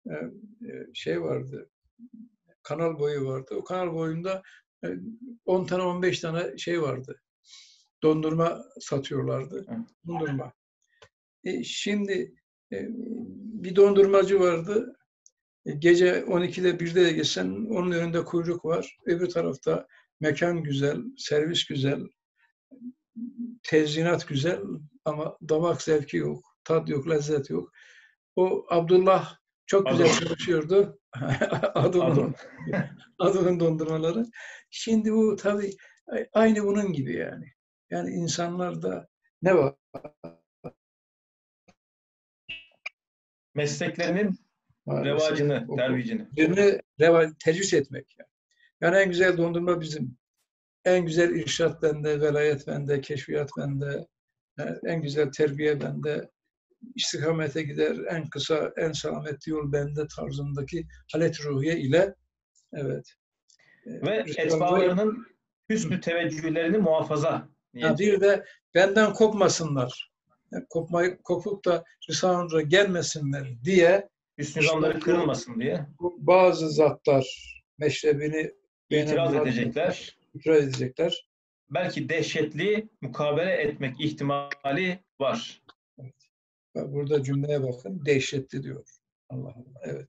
şey vardı. Kanal boyu vardı. O kanal boyunda on tane on beş tane şey vardı. Dondurma satıyorlardı. Dondurma. E şimdi e, bir dondurmacı vardı. Gece on ikide birde de geçsen onun önünde kuyruk var. Öbür tarafta mekan güzel, servis güzel, tezyinat güzel ama damak zevki yok, tat yok, lezzet yok. O Abdullah çok güzel Adım. çalışıyordu. Adım'ın Adım dondurmaları. Şimdi bu tabii aynı bunun gibi yani. Yani insanlarda ne var? Mesleklerinin revacını, tervicini. Birini reva, tercih etmek. Yani. yani en güzel dondurma bizim. En güzel irşat bende, velayet bende, keşfiyat bende, en güzel terbiye bende, istikamete gider, en kısa, en selametli yol bende tarzındaki halet ruhiye ile evet. Ve etbalarının hüsnü teveccühlerini muhafaza. Ha, bir de benden kopmasınlar. Yani kopmayı, kopup da Risale-i gelmesinler diye Hüsnü zanları kırılmasın diye. Bazı zatlar meşrebini itiraz beğenen- edecekler. itiraz edecekler. Belki dehşetli mukabele etmek ihtimali var. Bak, burada cümleye bakın. Dehşetli diyor. Allah Allah. Evet.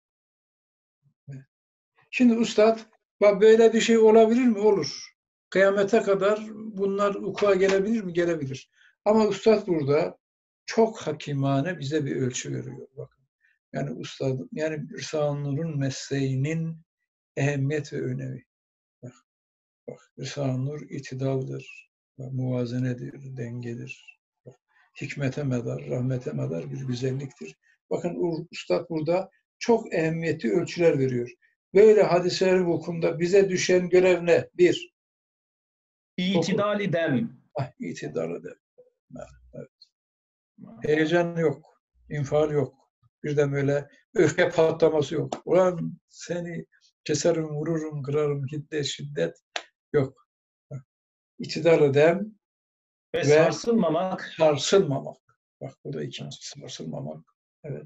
Evet. Şimdi Üstad, bak böyle bir şey olabilir mi? Olur. Kıyamete kadar bunlar vuku'a gelebilir mi? Gelebilir. Ama Üstad burada çok hakimane bize bir ölçü veriyor. Bakın. Yani Üstad, yani Risale-i Nur'un mesleğinin ehemmiyet ve önemi. Bak, bak Risale-i Nur itidaldır, muvazenedir, dengedir. Bak, hikmete medar, rahmete medar bir güzelliktir. Bakın Üstad burada çok ehemmiyetli ölçüler veriyor. Böyle hadiselerin hukukunda bize düşen görev ne? Bir, İtidali dem. ah, itidal eder. Evet. Heyecan yok, infial yok. Birden böyle öfke patlaması yok. Ulan seni keserim, vururum, kırarım, hiddet, şiddet yok. İtidal eder Ve, ve sarsılmamak sarsılmamak. Bak bu da ikincisi, sarsılmamak. Evet.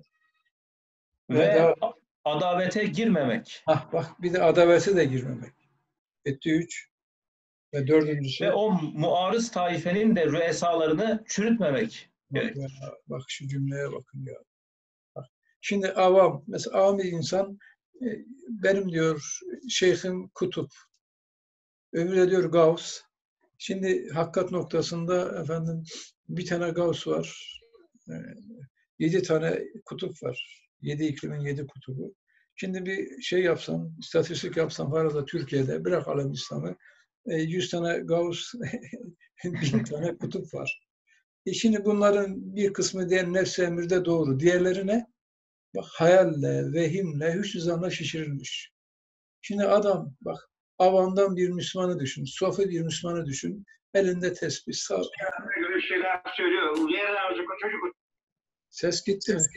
ve, Ve daha, adavete girmemek. ah, bak bir de adavete de girmemek. Etti üç. Ve dördüncüsü. Ve o muarız taifenin de rüesalarını çürütmemek Bak, gerekir. ya, bak şu cümleye bakın ya. Bak. Şimdi avam, mesela avam bir insan, e, benim diyor şeyhim kutup, öbürü diyor Gavs. Şimdi hakikat noktasında efendim bir tane Gavs var, e, yedi tane kutup var. Yedi iklimin yedi kutubu. Şimdi bir şey yapsam, istatistik yapsam arada Türkiye'de, bırak alem İslam'ı, e, yüz tane Gavs, bin tane kutup var. E şimdi bunların bir kısmı diğer nefs-i emirde doğru. Diğerleri ne? Bak, hayalle, vehimle, hüsnü zanla şişirilmiş. Şimdi adam bak, avandan bir Müslümanı düşün, sofi bir Müslümanı düşün, elinde tesbih, sağ... Göre şeyler söylüyor. Uyarın çocuk çocuk. Ses gitti mi?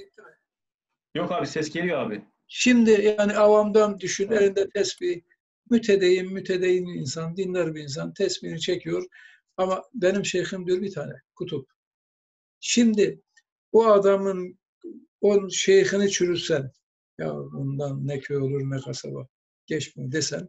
Yok abi, ses geliyor abi. Şimdi yani avamdan düşün, elinde tesbih, mütedeyyin, mütedeyyin bir insan, dindar bir insan, tesbihini çekiyor. Ama benim şeyhim diyor bir tane, kutup. Şimdi o adamın, o şeyhini çürütsen, ya bundan ne köy olur ne kasaba, geçmiyor desen,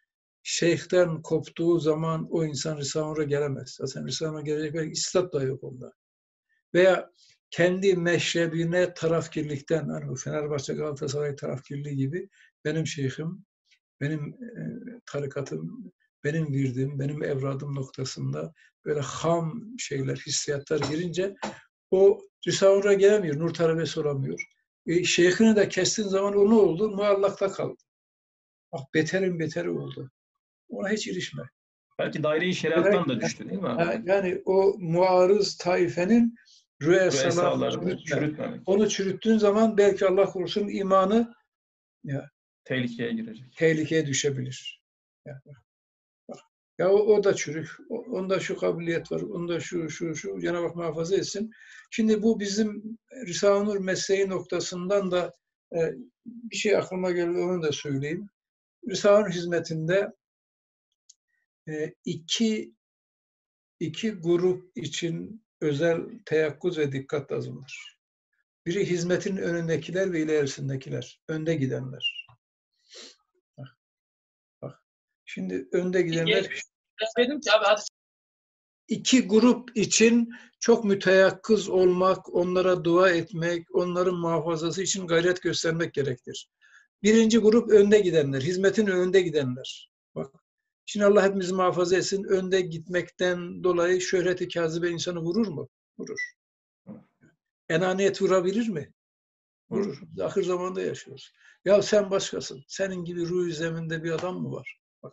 şeyhten koptuğu zaman o insan Risale-i Nur'a gelemez. Zaten Risale-i Nur'a gelecek belki istat da yok onda. Veya kendi meşrebine tarafkirlikten, hani bu Fenerbahçe Galatasaray tarafkirliği gibi, benim şeyhim, benim e, tarikatım, benim virdim, benim evradım noktasında böyle ham şeyler, hissiyatlar girince o Risale-i Nur'a gelemiyor, nur talebesi olamıyor. E, şeyhini de kestiğin zaman o ne oldu? Muallakta kaldı. Bak beterin beteri oldu. Ona hiç ilişme. Belki daire-i şeriattan da düştü değil mi abi? Yani o muarız taifenin rüesalarını Rüesalarını çürütme. çürütmemek. Onu çürüttüğün zaman belki Allah korusun imanı ya, Tehlikeye girecek. tehlikeye düşebilir. Ya, bak. Ya o, o da çürük. O, onda şu kabiliyet var. Onda şu şu şu. Cenab-ı Hak muhafaza etsin. Şimdi bu bizim Risale-i Nur mesleği noktasından da e, bir şey aklıma geldi. Onu da söyleyeyim. Risale-i Nur hizmetinde e, iki iki grup için özel teyakkuz ve dikkat lazımdır. Biri hizmetin önündekiler ve ilerisindekiler. Önde gidenler. Bak. Bak. Şimdi önde gidenler... Ben dedim ki abi hadi. İki grup için çok müteyakkız olmak, onlara dua etmek, onların muhafazası için gayret göstermek gerektir. Birinci grup önde gidenler, hizmetin önünde gidenler. Bak, şimdi Allah hepimizi muhafaza etsin, önde gitmekten dolayı şöhreti kâzibe insanı vurur mu? Vurur. Enaniyet vurabilir mi? Vurur. Biz ahir zamanda yaşıyoruz. Ya sen başkasın. Senin gibi ruh-i zeminde bir adam mı var? Bak.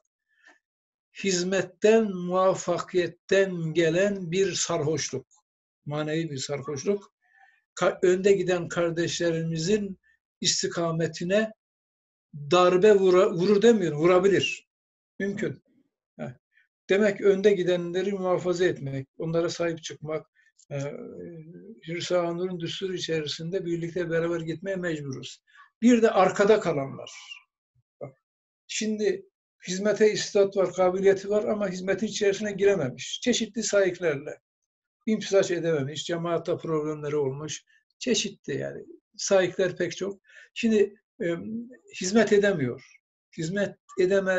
Hizmetten, muvaffakiyetten gelen bir sarhoşluk. Manevi bir sarhoşluk. Ka- önde giden kardeşlerimizin istikametine darbe vura, vurur demiyorum, vurabilir. Mümkün. Ha. Demek önde gidenleri muhafaza etmek, onlara sahip çıkmak, e, Risale-i Nur'un düsturu içerisinde birlikte beraber gitmeye mecburuz. Bir de arkada kalanlar. Bak, şimdi hizmete istidat var, kabiliyeti var ama hizmetin içerisine girememiş. Çeşitli sahiplerle. İmtisaç edememiş, cemaatta problemleri olmuş. Çeşitli yani. Sahipler pek çok. Şimdi e, hizmet edemiyor. Hizmet edemek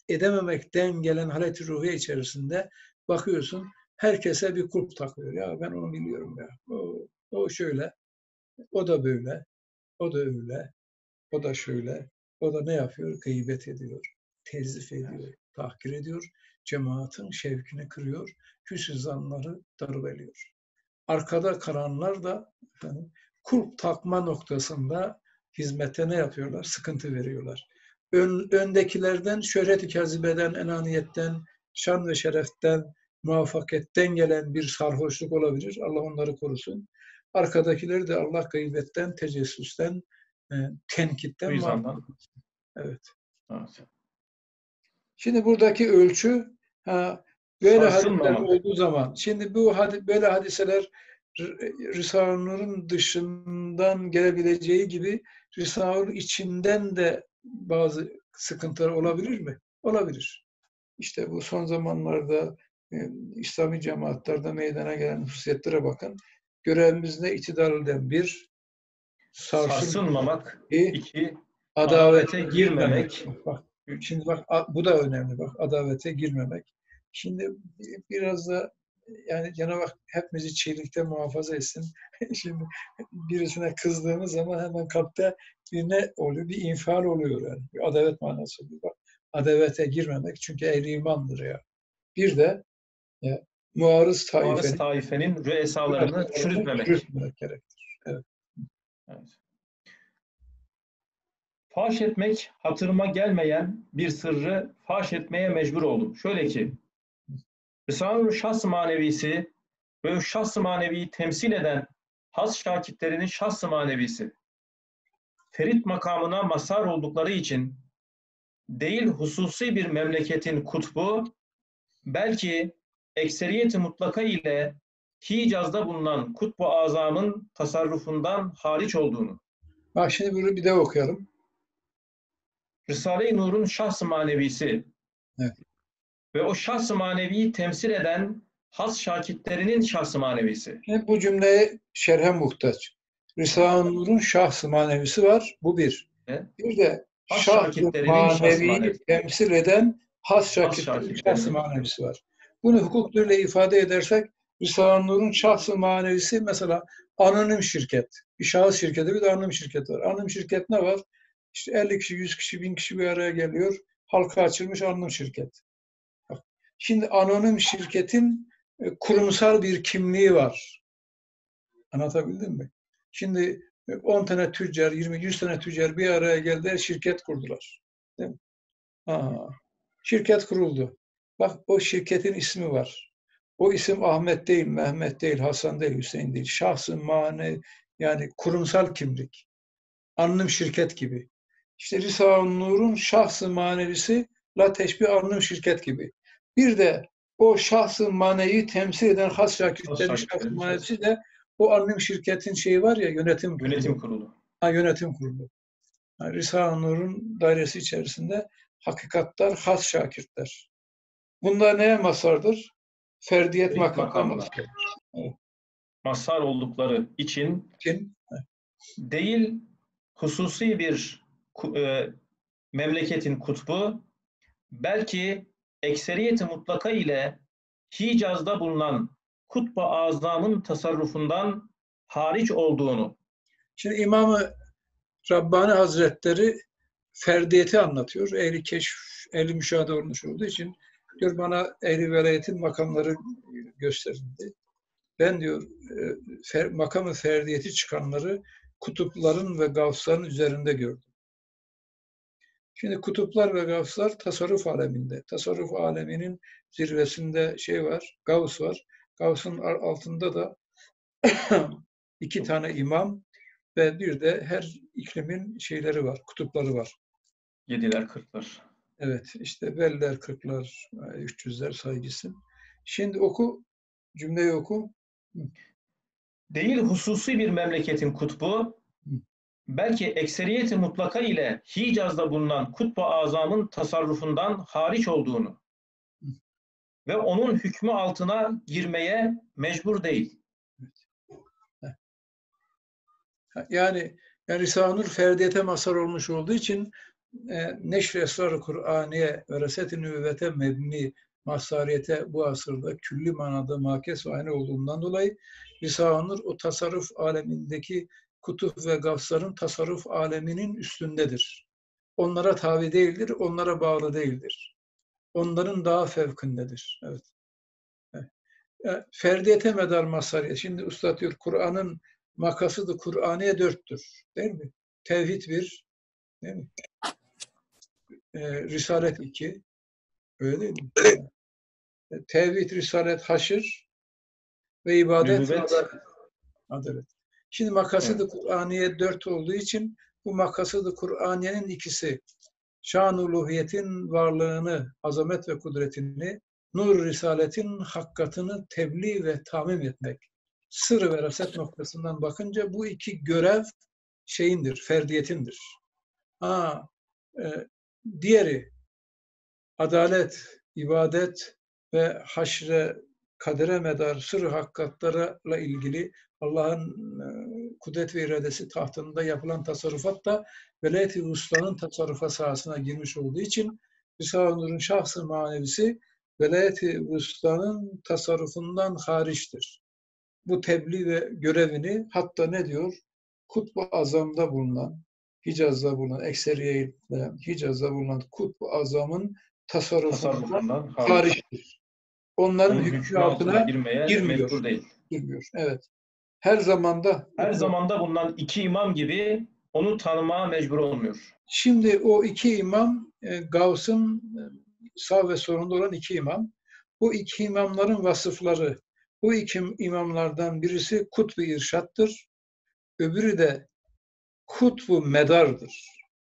edememekten gelen halet-i ruhiye içerisinde bakıyorsun herkese bir kulp takıyor. Ya ben onu biliyorum ya. O, o şöyle, o da böyle, o da öyle, o da şöyle. O da ne yapıyor? Gıybet ediyor, tezif ediyor, tahkir ediyor. Cemaatin şevkini kırıyor, hüsnü zanları darbeliyor. Arkada kalanlar da efendim, kulp takma noktasında hizmete ne yapıyorlar? Sıkıntı veriyorlar. Ön, öndekilerden şöhret-i kazibeden, enaniyetten, şan ve şereften, muvaffakiyetten gelen bir sarhoşluk olabilir. Allah onları korusun. Arkadakileri de Allah gıybetten, tecessüsten, e, tenkitten muhafaza etsin. Evet. Evet. Şimdi buradaki ölçü ha, böyle Sarsılmamak. hadiseler olduğu zaman, şimdi bu hadi, böyle hadiseler Risale-i Nur'un dışından gelebileceği gibi Risale-i Nur içinden de bazı sıkıntılar olabilir mi? Olabilir. İşte bu son zamanlarda e, İslami cemaatlarda meydana gelen hususiyetlere bakın. Görevimiz ne? İtidalden bir, Sarsılmamak. İki, adavete adavete girmemek. girmemek. Bak, şimdi bak bu da önemli. Bak adavete girmemek. Şimdi biraz da yani Cenab-ı Hak hepimizi çiğlikte muhafaza etsin. Şimdi birisine kızdığımız zaman hemen kalpte bir ne oluyor? Bir infial oluyor yani. Bir adalet manası oluyor. Bak, adavete girmemek çünkü ehli imandır ya. Bir de ya, muarız taifenin, Muarız taifenin rüesalarını çürütmemek. çürütmemek gerektir. Evet. Evet. Faş etmek hatırıma gelmeyen bir sırrı faş etmeye mecbur oldum. Şöyle ki, Risale-i Nur şahs-ı manevisi ve şahs-ı maneviyi temsil eden has şakitlerinin şahs-ı manevisi, ferit makamına mazhar oldukları için değil hususi bir memleketin kutbu, belki ekseriyeti mutlaka ile Hicaz'da bulunan kutbu azamın tasarrufundan hariç olduğunu. Bak şimdi bunu bir de okuyalım. Risale-i Nur'un şahs-ı manevisi, evet, ve o şahs-ı maneviyi temsil eden has şakitlerinin şahs-ı manevisi. Şimdi bu cümleye şerhe muhtaç. Risale-i Nur'un şahs-ı manevisi var. Bu bir. Evet. Bir de Has şahs-ı şakitlerinin şahs-ı maneviyi manevisi. temsil eden has şakitlerin şakitlerinin. şahs-ı manevisi var. Bunu hukuk ile ifade edersek Risale-i Nur'un şahs-ı manevisi mesela anonim şirket. Bir şahıs şirketi bir de anonim şirket var. Anonim şirket ne var? İşte elli kişi, yüz kişi, bin kişi bir araya geliyor. Halka açılmış anonim şirket. Şimdi anonim şirketin kurumsal bir kimliği var. Anlatabildim mi? Şimdi on tane tüccar, yirmi yüz tane tüccar bir araya geldi, şirket kurdular. Değil mi? Aa, şirket kuruldu. Bak o şirketin ismi var. O isim Ahmet değil, Mehmet değil, Hasan değil, Hüseyin değil. Şahs-ı mane, yani kurumsal kimlik. Anonim şirket gibi. İşte Risale-i Nur'un şahs-ı manevisi la teşbih anonim şirket gibi. Bir de o şahs-ı manevi temsil eden has şakitlerin şahs-ı manevisi de o anonim şirketin şeyi var ya, yönetim kurulu. Yönetim kurulu. Ha, yönetim kurulu. Yani Risale-i Nur'un dairesi içerisinde hakikatler, has şakirtler. Bunlar neye mazhardır? Ferdiyet Ferit makamına makamına. mazhardır. Evet. Mazhar oldukları için Kim? değil hususi bir e, memleketin kutbu, belki ekseriyeti mutlaka ile Hicaz'da bulunan kutbu azamın tasarrufundan hariç olduğunu. Şimdi İmam-ı Rabbani Hazretleri ferdiyeti anlatıyor. Ehli keşf, ehli müşahede olmuş olduğu için diyor bana ehli velayetin makamları gösterildi. Ben diyor fer, makamı ferdiyeti çıkanları kutupların ve gavsların üzerinde gördüm. Şimdi kutuplar ve gavslar tasarruf aleminde. Tasarruf aleminin zirvesinde şey var, gavs var. Gavs'ın altında da iki tane imam ve bir de her iklimin şeyleri var, kutupları var. Yediler, kırklar. Evet, işte beller, kırklar, üç yüzler saygısın. Şimdi oku, cümleyi oku. Değil hususi bir memleketin kutbu, belki ekseriyeti mutlaka ile Hicaz'da bulunan kutbu azamın tasarrufundan hariç olduğunu ve onun hükmü altına girmeye mecbur değil. Yani, yani Risale-i Nur ferdiyete mazhar olmuş olduğu için e, neşr-i esrar-ı Kur'aniye ve reset-i nübüvvete mebni mazhariyete bu asırda külli manada makes ve aynı olduğundan dolayı Risale-i Nur o tasarruf alemindeki kutup ve gavsların tasarruf aleminin üstündedir. Onlara tabi değildir, onlara bağlı değildir. Onların daha fevkindedir. Evet. Evet. Ferdiyete medar mazhariyet. Şimdi Üstad diyor, Kur'an'ın makasıdı Kur'aniye dörttür. Değil mi? Tevhid bir, değil mi? Ee, Risalet iki, öyle değil mi? Ee, Tevhid, Risalet, Haşr ve ibadet Nübüvvet. ve adalet. Şimdi makasıdı Evet. Kur'aniye dört olduğu için bu makasıdı Kur'aniyenin ikisi şan-ı uluhiyetin varlığını, azamet ve kudretini, nur risaletin hakikatını tebliğ ve tamim etmek. Sır ve reset noktasından bakınca bu iki görev şeyindir, ferdiyetindir. Ha, e, diğeri adalet, ibadet ve haşre, kadere medar sır hakikatlarla ilgili Allah'ın e, kudret ve iradesi tahtında yapılan tasarrufat da velayet-i vuslanın tasarrufa sahasına girmiş olduğu için Risale-i Nur'un şahs-ı manevisi velayet-i vuslanın tasarrufundan hariçtir. Bu tebliğ ve görevini hatta ne diyor? Kutbu Azam'da bulunan, Hicaz'da bulunan, ekseriyetle Hicaz'da bulunan Kutbu Azam'ın tasarrufundan Tasarrufundan hariç. hariçtir. Onların Onun hükmü hükmü altına altına girmeye girmiyor. mecbur değil. Girmiyor. Evet. Her zamanda Her zamanda bulunan iki imam gibi onu tanımaya mecbur olmuyor. şimdi o iki imam e, Gavs'ın e, sağ ve solunda olan iki imam. Bu iki imamların vasıfları. Bu iki imamlardan birisi Kutbu İrşad'dır. Öbürü de Kutbu Medar'dır.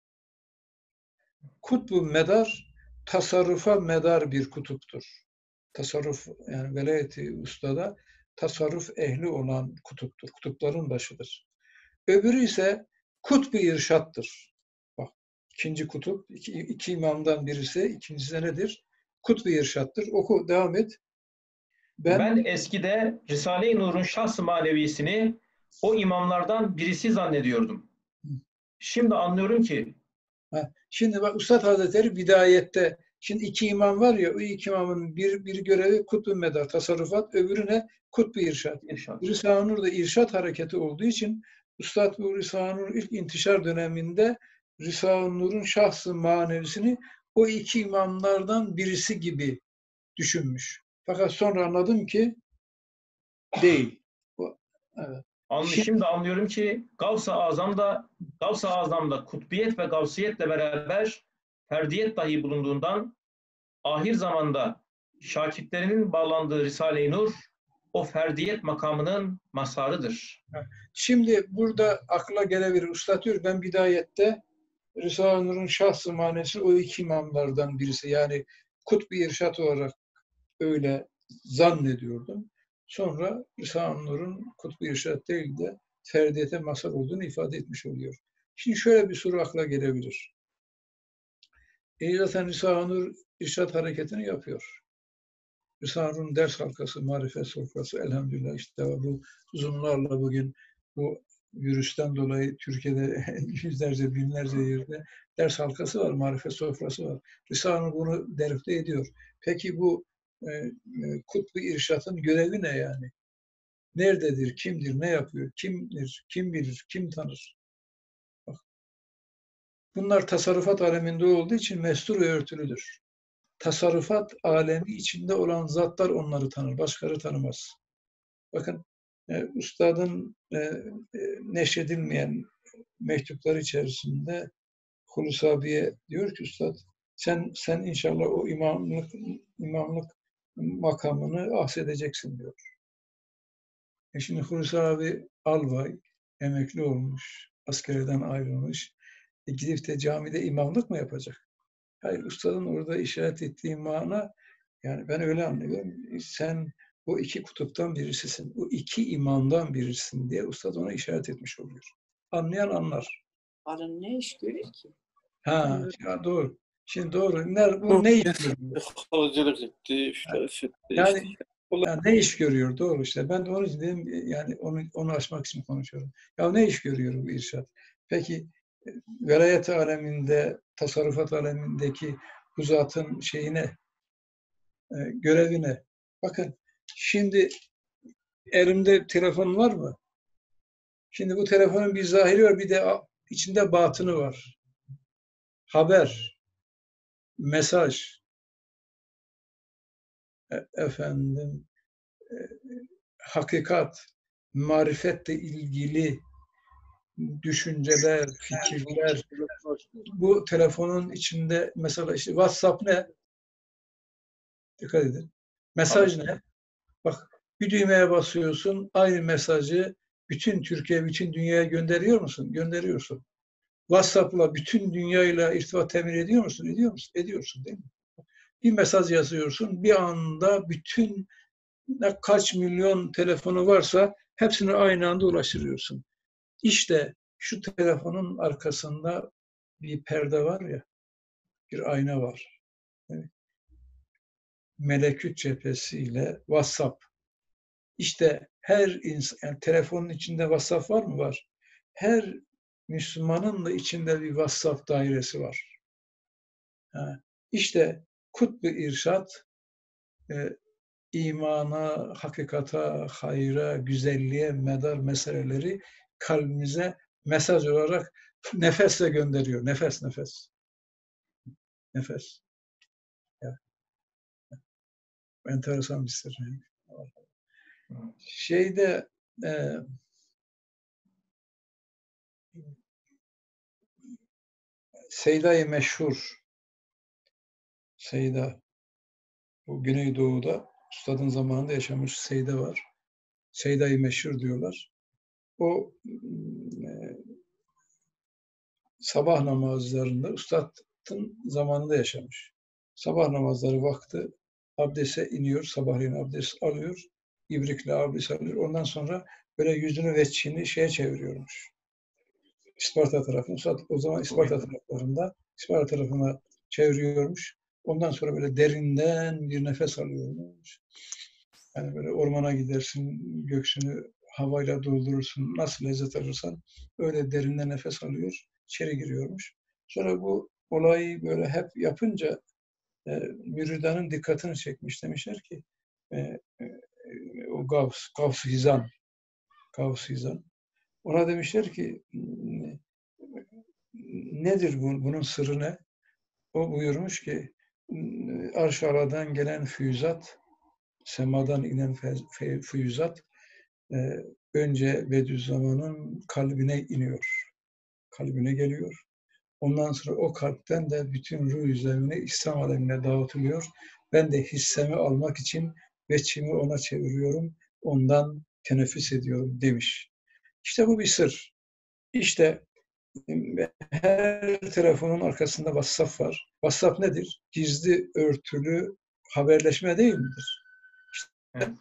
Kutbu Medar tasarrufa medar bir kutuptur. Tasarruf yani velayeti ustada tasarruf ehli olan kutuptur. Kutupların başıdır. Öbürü ise Kutbu İrşad'dır. Bak, ikinci kutup, iki, iki imamdan birisi, ikincisi nedir? Kutbu İrşad'dır. Oku, devam et. Ben, Ben, ben eskide Risale-i Nur'un şahs-ı manevisini o imamlardan birisi zannediyordum. Şimdi anlıyorum ki ha, şimdi bak Üstad Hazretleri bidayette, şimdi iki imam var ya, o iki imamın bir, bir görevi Kutbu Medar, tasarrufat, öbürüne Kutbu İrşad. irşad. Risale-i Nur'da irşad hareketi olduğu için Üstad bu Risale-i Nur ilk intişar döneminde Risale-i Nur'un şahs-ı manevisini o iki imamlardan birisi gibi düşünmüş. Fakat sonra anladım ki değil. Bu, evet. Anlı, şimdi anlıyorum ki Gavs-ı Azam'da Gavs-ı Azam'da kutbiyet ve gavsiyetle beraber ferdiyet dahi bulunduğundan ahir zamanda şakirtlerinin bağlandığı Risale-i Nur o ferdiyet makamının mazharıdır. Şimdi burada akla gelebilir. Üstad diyor, ben bidayette Risale-i Nur'un şahs-ı manesi o iki imamlardan birisi. Yani Kutbu İrşad olarak öyle zannediyordum. Sonra Risale-i Nur'un Kutbu İrşad değil de ferdiyete mazhar olduğunu ifade etmiş oluyor. Şimdi şöyle bir soru akla gelebilir. E zaten Risale-i Nur İrşad hareketini yapıyor. Risale-i Nur'un ders halkası, marifet sofrası, elhamdülillah işte bu uzunlarla bugün bu virüsten dolayı Türkiye'de yüzlerce, binlerce yerde ders halkası var, marifet sofrası var. Risale-i Nur bunu derifte ediyor. Peki bu e, e, Kutbu İrşad'ın görevi ne yani? Nerededir, kimdir, ne yapıyor, kimdir, kim bilir, kim tanır? Bak. Bunlar tasarrufat aleminde olduğu için mestur ve örtülüdür. Tasarrufat alemi içinde olan zatlar onları tanır, başkaları tanımaz. Bakın, e, Üstad'ın e, e, neşredilmeyen mektupları içerisinde Hulus abiye diyor ki Üstad, sen sen inşallah o imamlık imamlık makamını ahsedeceksin diyor. E şimdi Hulus abi albay, emekli olmuş, askerden ayrılmış. E gidip de camide imamlık mı yapacak? Hayır, Üstad'ın orada işaret ettiği mana, yani ben öyle anlıyorum. Sen o iki kutuptan birisisin, o iki imamdan birisin diye Üstad ona işaret etmiş oluyor. Anlayan anlar. Arın ne iş görür ki? Ha, ya doğru. Şimdi doğru. Ne, bu ne iş görüyor? Havacılık etti, işte, işte, Yani, yani ne iş görüyor? Doğru işte. Ben de onun için dedim, yani onu, onu açmak için konuşuyorum. Ya ne iş görüyor bu irşad? Peki velayet aleminde, tasarrufat alemindeki bu zatın şeyine, e, görevine. Bakın şimdi elimde telefon var mı? Şimdi bu telefonun bir zahiri var, bir de içinde batını var. Haber, mesaj, e, efendim, e, hakikat, marifetle ilgili düşünceler, fikirler. Bu telefonun içinde mesela işte WhatsApp ne? Dikkat edin. Mesaj ne? Bak bir düğmeye basıyorsun, aynı mesajı bütün Türkiye, bütün dünyaya gönderiyor musun? Gönderiyorsun. WhatsApp'la bütün dünyayla irtibat temin ediyor musun? Ediyor musun? Ediyorsun değil mi? Bir mesaj yazıyorsun, bir anda bütün ne kaç milyon telefonu varsa hepsine aynı anda ulaştırıyorsun. İşte şu telefonun arkasında bir perde var ya, bir ayna var. Evet. Melekut cephesiyle WhatsApp. İşte her insan, yani telefonun içinde WhatsApp var mı? Var. Her Müslümanın da içinde bir WhatsApp dairesi var. Ha. İşte kutbu irşat, e, imana, hakikata, hayra, güzelliğe medar meseleleri kalbimize mesaj olarak nefesle gönderiyor. Nefes, nefes. Nefes. Ya. Enteresan bir sır. Şeyde e, Seyda-i Meşhur, Seyda, bu Güneydoğu'da Üstad'ın zamanında yaşamış Seyda var. Seyda-i Meşhur diyorlar. O e, sabah namazlarında Üstad'ın zamanında yaşamış. Sabah namazları vakti abdeste iniyor, sabahleyin abdest alıyor, ibrikle abdest alıyor. Ondan sonra böyle yüzünü ve çini şeye çeviriyormuş. İsparta tarafına, o zaman İsparta taraflarında, İsparta tarafına çeviriyormuş. Ondan sonra böyle derinden bir nefes alıyormuş. Yani böyle ormana gidersin, göğsünü havayla doldurursun, nasıl lezzet alırsan öyle derinden nefes alıyor, içeri giriyormuş. Sonra bu olayı böyle hep yapınca e, müridanın dikkatini çekmiş. Demişler ki e, e, o Gavs, Gavs-ı Hizan, Gavs-ı Hizan. Ona demişler ki nedir bu, bunun sırrı ne? O buyurmuş ki arş-ı aladan gelen füyüzat, semadan inen füyüzat e, önce Bediüzzaman'ın kalbine iniyor. Kalbine geliyor. Ondan sonra o kalpten de bütün ruh üzerine, İslam alemine dağıtılıyor. Ben de hissemi almak için veçimi ona çeviriyorum. Ondan teneffüs ediyorum demiş. İşte bu bir sır. İşte her telefonun arkasında WhatsApp var. WhatsApp nedir? Gizli, örtülü haberleşme değil midir? İşte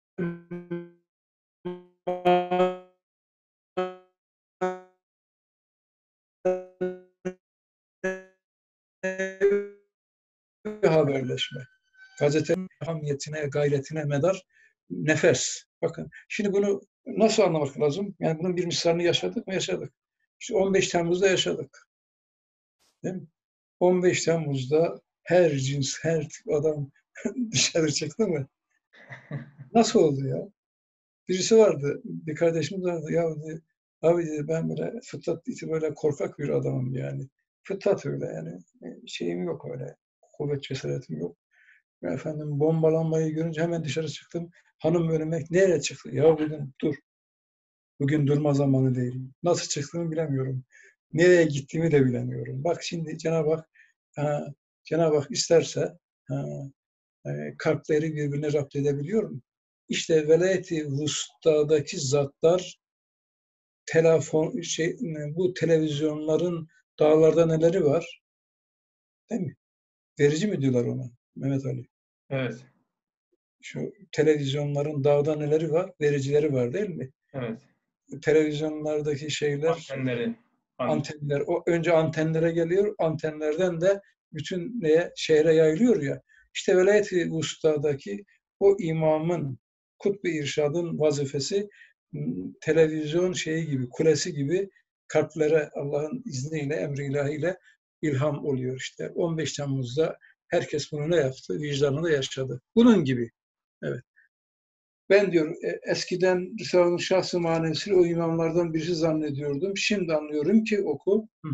haberleşme. Gazetenin hamiyetine, gayretine medar nefes. Bakın şimdi bunu nasıl anlamak lazım? Yani bunun bir misalini yaşadık mı? Yaşadık. İşte on beş Temmuz'da yaşadık. Değil mi? on beş Temmuz'da her cins, her tip adam dışarı çıktı mı? Nasıl oldu ya? Birisi vardı, bir kardeşimiz vardı. Ya dedi, abi dedi, ben böyle fıtrat itibariyle korkak bir adamım yani. Fıtrat öyle yani. Şeyim yok öyle. Kuvvet cesaretim yok. Ve efendim bombalanmayı görünce hemen dışarı çıktım. Hanım önüme nereye çıktı? Ya dedim dur. Bugün durma zamanı değil. Nasıl çıktığımı bilemiyorum. Nereye gittiğimi de bilemiyorum. Bak şimdi Cenab-ı Hak ha, Cenab-ı Hak isterse ha, e, kalpleri birbirine rapt edebiliyor mu? İşte velayet-i vustadaki zatlar telefon şey bu televizyonların dağlarda neleri var? Değil mi? Verici mi diyorlar ona Mehmet Ali? Evet. Şu televizyonların dağda neleri var? Vericileri var değil mi? Evet. Televizyonlardaki şeyler, Antenleri. antenler, o önce antenlere geliyor, antenlerden de bütün neye, şehre yayılıyor ya. İşte velayet-i vustadaki o imamın, kutbu irşadın vazifesi televizyon şeyi gibi, kulesi gibi kalplere Allah'ın izniyle, emri ilahiyle ilham oluyor işte. on beş Temmuz'da herkes bunu ne yaptı? Vicdanında yaşadı. Bunun gibi. Evet. Ben diyor eskiden Risale-i Şahs-ı Manevisi'ni o imamlardan birisi zannediyordum. Şimdi anlıyorum ki oku. Hı.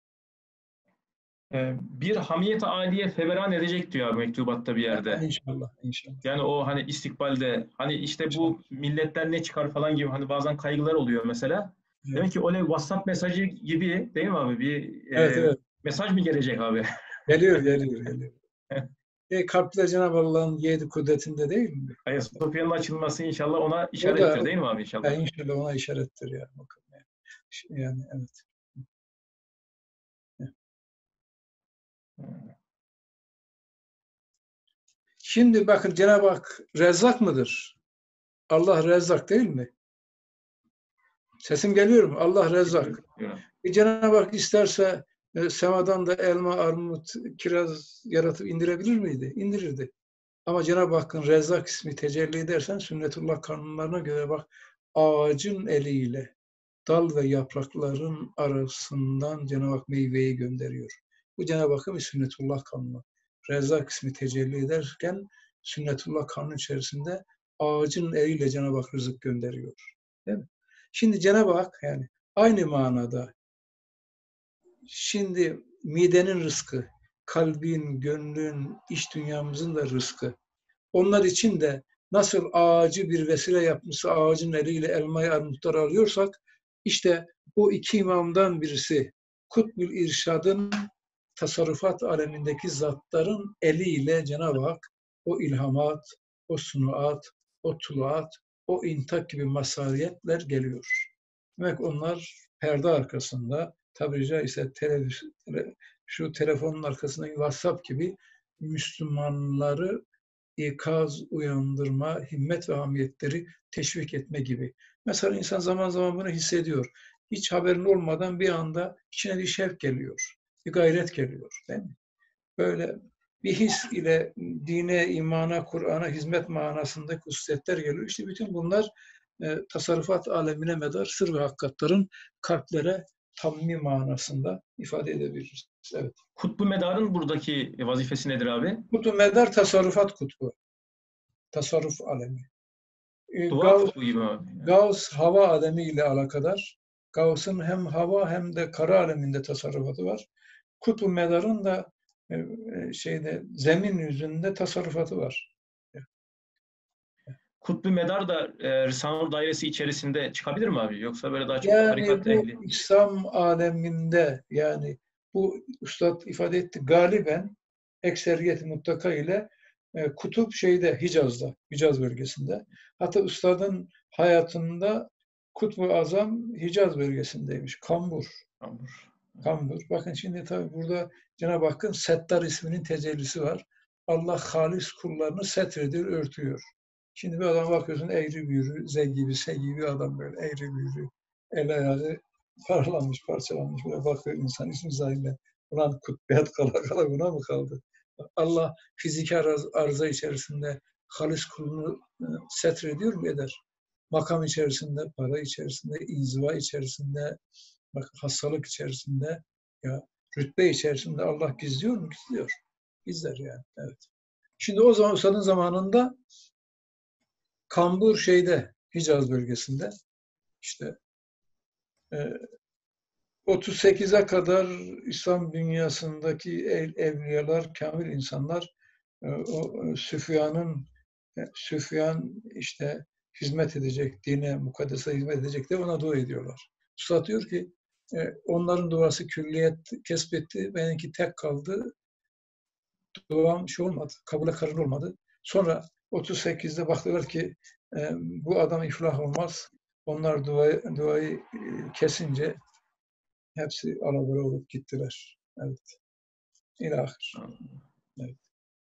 Bir hamiyet-i âliye feveran edecek diyor abi mektubatta bir yerde. İnşallah, inşallah. Yani o hani istikbalde hani işte bu milletten ne çıkar falan gibi hani bazen kaygılar oluyor mesela. Evet. Demek ki öyle WhatsApp mesajı gibi değil mi abi? Bir evet, e, evet. mesaj mı gelecek abi? Geliyor, geliyor, geliyor. e, kalpler Cenab-ı Allah'ın yedi kudretinde değil mi? Ayasofya'nın açılması inşallah ona işarettir da, değil mi abi inşallah? Yani inşallah ona işarettir yani. Yani evet. Şimdi bakın Cenab-ı Hak Rezzak mıdır? Allah Rezzak değil mi? Sesim geliyor mu? Allah Rezzak. E, Cenab-ı Hak isterse e, semadan da elma, armut, kiraz yaratıp indirebilir miydi? İndirirdi. Ama Cenab-ı Hakk'ın Rezzak ismi tecelli edersen sünnetullah kanunlarına göre bak ağacın eliyle dal ve yaprakların arasından Cenab-ı Hak meyveyi gönderiyor. Bu Cenab-ı Hakk'ın bir sünnetullah kanunu. Rezzak ismi tecelli ederken sünnetullah kanunu içerisinde ağacın eliyle Cenab-ı Hak rızık gönderiyor. Değil mi? Şimdi Cenab-ı Hak yani aynı manada şimdi midenin rızkı, kalbin, gönlün, iç dünyamızın da rızkı. Onlar için de nasıl ağacı bir vesile yapmışsa ağacın eliyle elmayı armutları alıyorsak işte bu iki imamdan birisi Kutbül İrşad'ın tasarrufat alemindeki zatların eliyle Cenab-ı Hak o ilhamat, o sunuat, o tuluat, o intak gibi masariyetler geliyor. Demek onlar perde arkasında tabiri caizse tele, tele, şu telefonun arkasındaki WhatsApp gibi Müslümanları ikaz, uyandırma, himmet ve hamiyetleri teşvik etme gibi. Mesela insan zaman zaman bunu hissediyor. Hiç haberin olmadan bir anda içine bir şevk geliyor, bir gayret geliyor. Değil mi? Böyle bir his ile dine, imana, Kur'an'a hizmet manasındaki hususiyetler geliyor. İşte bütün bunlar e, tasarrufat alemine medar sır ve hakikatlerin kalplere tammi manasında ifade edebiliriz. Evet. Kutbu Medar'ın buradaki vazifesi nedir abi? Kutbu Medar tasarrufat kutbu. Tasarruf alemi. Dua Gavs, kutbu gibi abi. Yani. Gavs hava alemiyle alakadar. Gavs'ın hem hava hem de kara aleminde tasarrufatı var. Kutbu Medar'ın da e, şeyde zemin yüzünde tasarrufatı var. Kutbu Medar da e, Risale-i Nur dairesi içerisinde çıkabilir mi abi? Yoksa böyle daha çok yani tarikat bu ehli. İslam aleminde yani bu Üstad ifade etti galiben ekseriyet mutlaka ile e, kutup şeyde Hicaz'da, Hicaz bölgesinde. Hatta Üstad'ın hayatında Kutbu Azam Hicaz bölgesindeymiş. Kambur. Kambur. Kambur. Bakın şimdi tabii burada Cenab-ı Hakk'ın Settar isminin tecellisi var. Allah halis kullarını setrediyor, örtüyor. Şimdi bir adam bakıyorsun eğri büğrü, Z gibi, S gibi bir adam böyle eğri büğrü, el ayağı parlanmış, parçalanmış. Böyle bakıyor insan ismi zahirle. Ulan kutbiyat kala kala buna mı kaldı? Allah fiziki arz, arıza içerisinde halis kulunu setrediyor mu? Eder. Makam içerisinde, para içerisinde, inziva içerisinde, bak hastalık içerisinde, ya rütbe içerisinde Allah gizliyor mu? Gizliyor. Gizler yani. Evet. Şimdi o zaman Üstad'ın zamanında Kambur şeyde, Hicaz bölgesinde işte e, otuz sekize kadar İslam dünyasındaki ev, evliyalar, kamil insanlar e, o e, Süfyan'ın e, Süfyan işte hizmet edecek, dine, mukaddese hizmet edecek de ona dua ediyorlar. Üstad diyor ki e, onların duası külliyet kesbetti, benimki tek kaldı. Duam şey olmadı, kabule karın olmadı. Sonra otuz sekizde baktılar ki e, bu adam iflah olmaz. Onlar duayı, duayı e, kesince hepsi alabora olup gittiler. Evet. İlahir. Evet.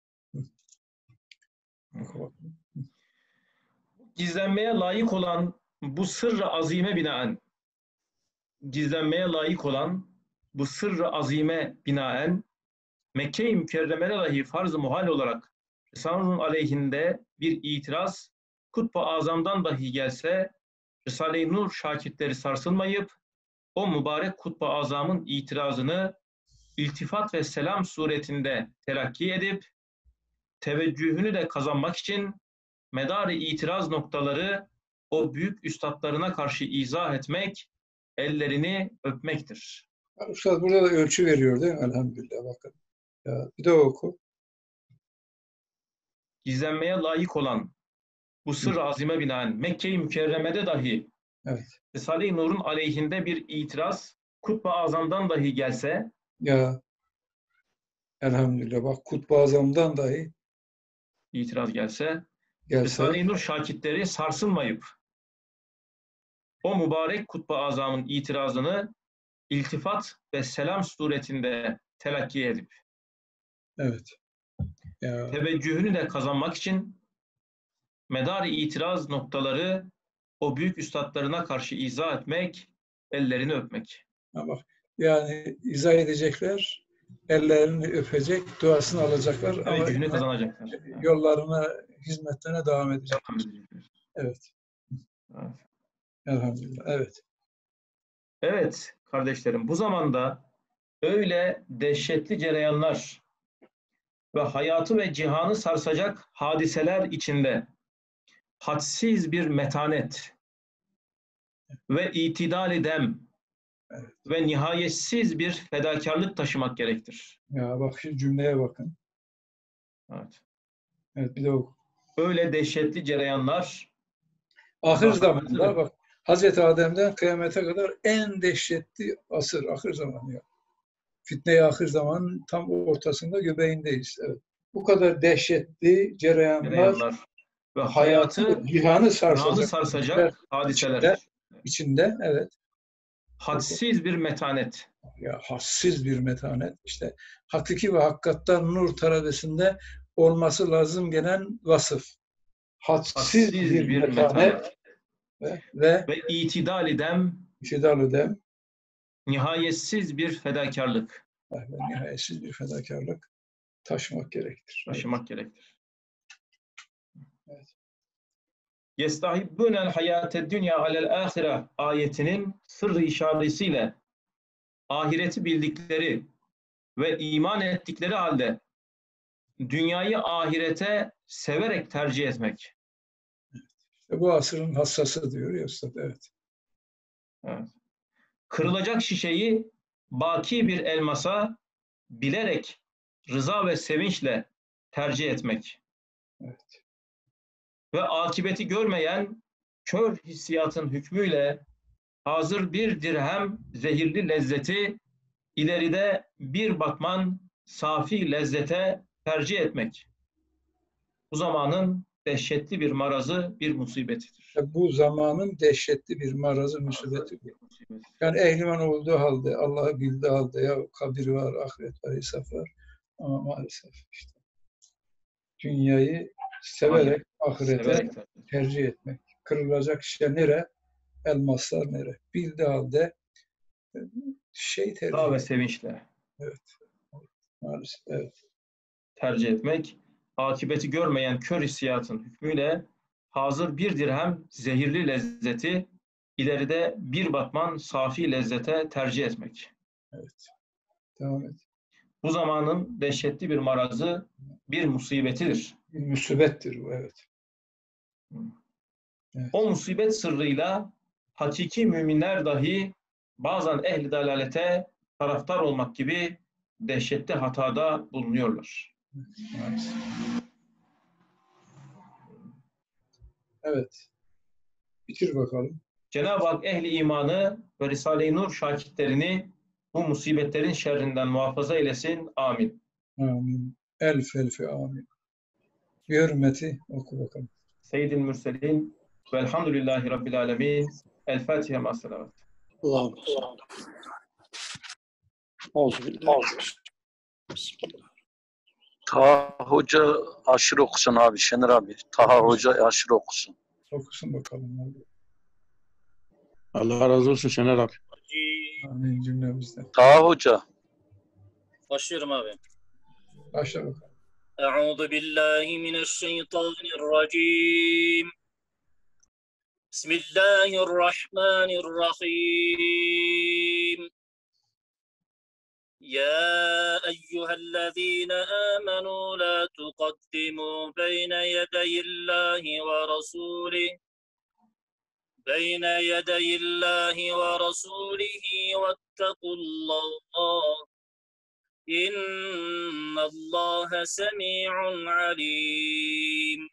Gizlenmeye layık olan bu sırrı azime binaen gizlenmeye layık olan bu sırrı azime binaen Mekke-i Mükerreme'de dahi farz-ı muhal olarak Risale-i Nur aleyhinde bir itiraz Kutbu Azam'dan dahi gelse Risale-i Nur şakirtleri sarsılmayıp o mübarek Kutb-ı Azam'ın itirazını iltifat ve selam suretinde telakki edip teveccühünü de kazanmak için medar-ı itiraz noktaları o büyük üstadlarına karşı izah etmek, ellerini öpmektir. Üstad burada da ölçü veriyor değil mi? Elhamdülillah bakın. Ya, bir de oku. Gizlenmeye layık olan bu sır-ı azime binaen Mekke-i Mükerreme'de dahi Evet. Risale-i Nur'un aleyhinde bir itiraz Kutb-ı Azam'dan dahi gelse, Ya elhamdülillah bak Kutb-ı Azam'dan dahi itiraz gelse, gelse Risale-i Nur şakitleri sarsılmayıp o mübarek Kutb-ı Azam'ın itirazını iltifat ve selam suretinde telakki edip evet. Ya, teveccühünü de kazanmak için medar-ı itiraz noktaları o büyük üstadlarına karşı izah etmek, ellerini öpmek. ha bak yani izah edecekler, ellerini öpecek, duasını alacaklar ama Teveccühünü kazanacaklar. yollarına, hizmetlerine devam edecek. Devam edecekler. Evet. Evet. Elhamdülillah. Evet. Evet kardeşlerim, bu zamanda öyle dehşetli cereyanlar ve hayatı ve cihanı sarsacak hadiseler içinde hadsiz bir metanet ve itidal-i dem Evet. ve nihayetsiz bir fedakarlık taşımak gerektir. Ya bak şu cümleye bakın. Evet. Evet bir de oku. Öyle dehşetli cereyanlar Ahir Bak, zamanda evet. bak Hazreti Adem'den kıyamete kadar en dehşetli asır, ahir zamanı ya. Fitne-i ahir zamanın tam ortasında, göbeğindeyiz. Evet. Bu kadar dehşetli cereyanlar, cereyanlar ve hayatı, hayatı, cihanı sarsacak, cihanı sarsacak hadiseler. içinde, içinde evet. Hadsiz bir metanet. Ya hassiz bir metanet. İşte hakiki ve hakikattan nur talebesinde olması lazım gelen vasıf. Hadsiz, Hadsiz bir, bir metanet, metanet ve, ve ve itidal-i dem, itidal-i dem nihayetsiz bir fedakarlık ve nihayetsiz bir fedakarlık taşımak gerektir. taşımak gerektir. Evet. Yestahibbûnel hayâted dünya alel âhire ayetinin sırrı işaretiyle ahireti bildikleri ve iman ettikleri halde dünyayı ahirete severek tercih etmek. İşte bu asırın hassası diyor ya Üstad. Evet. Evet. Kırılacak şişeyi baki bir elmasa bilerek rıza ve sevinçle tercih etmek. Evet. Ve akibeti görmeyen kör hissiyatın hükmüyle hazır bir dirhem zehirli lezzeti ileride bir batman safi lezzete tercih etmek. Bu zamanın dehşetli bir marazı, bir musibetidir. İşte bu zamanın dehşetli bir marazı, musibeti. Yani ehliman olduğu halde, Allah'ı bildiği halde ya kabir var, ahiret var, hesap var. Ama maalesef işte dünyayı severek ahirete Severek tercih etmek. Kırılacak şey nere? Elmaslar nere? Bildiği halde şey tercih Rıza ve etmek. sevinçle Evet. Maalesef. Evet. tercih etmek, akibeti görmeyen kör hissiyatın hükmüyle hazır bir dirhem zehirli lezzeti ileride bir batman safi lezzete tercih etmek. Evet. Devam et. Bu zamanın dehşetli bir marazı, bir musibetidir. Bir musibettir bu. Evet. Evet. O musibet sırrıyla hakiki müminler dahi bazen ehli dalalete taraftar olmak gibi dehşetli hatada bulunuyorlar. Maalesef. Evet. Bitir bakalım. Cenab-ı Hak ehli imanı ve Risale-i Nur şakitlerini bu musibetlerin şerrinden muhafaza eylesin. Amin. Amin. Elf elfi amin. Bir hürmeti oku bakalım. Seyyidil Mürselin velhamdülillahi Rabbil alemin. El Fatiha ma selavat. Allah'ım. Euzubillahi. Taha Hoca aşırı okusun abi, Şener abi. Taha Hoca aşırı okusun. Okusun bakalım. Abi. Allah razı olsun Şener abi. Amin cümlemizden. Taha Hoca. Başlıyorum abi. Başla bakalım. Euzu billahi mineşşeytanirracim. Bismillahirrahmanirrahim. يا أيها الذين آمنوا لا تقدموا بين يدي الله ورسوله بين يدي الله ورسوله واتقوا الله إن الله سميع عليم.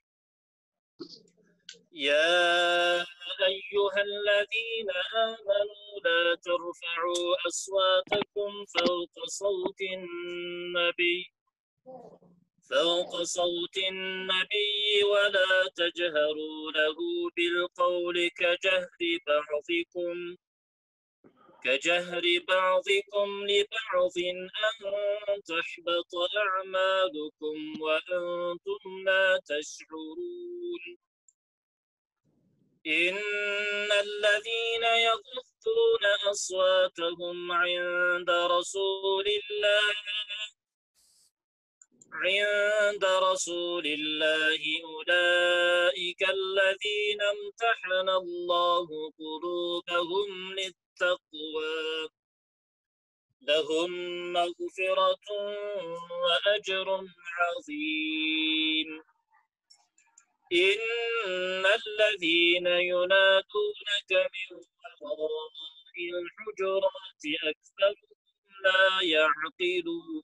يا أيها الذين آمنوا لا ترفعوا أصواتكم فوق صوت النبي فوق صوت النبي ولا تجهروا له بالقول كجهر بعضكم كجهر بعضكم لبعض أن تحبط أعمالكم وأنتم لا تشعرون. إن الذين يغضون أصواتهم عند رسول الله عند رسول الله أولئك الذين امتحن الله قلوبهم للتقوى لهم مغفرة وأجر عظيم. إن الذين ينادونك من وراء الحجرات أكثرهم لا يعقلون.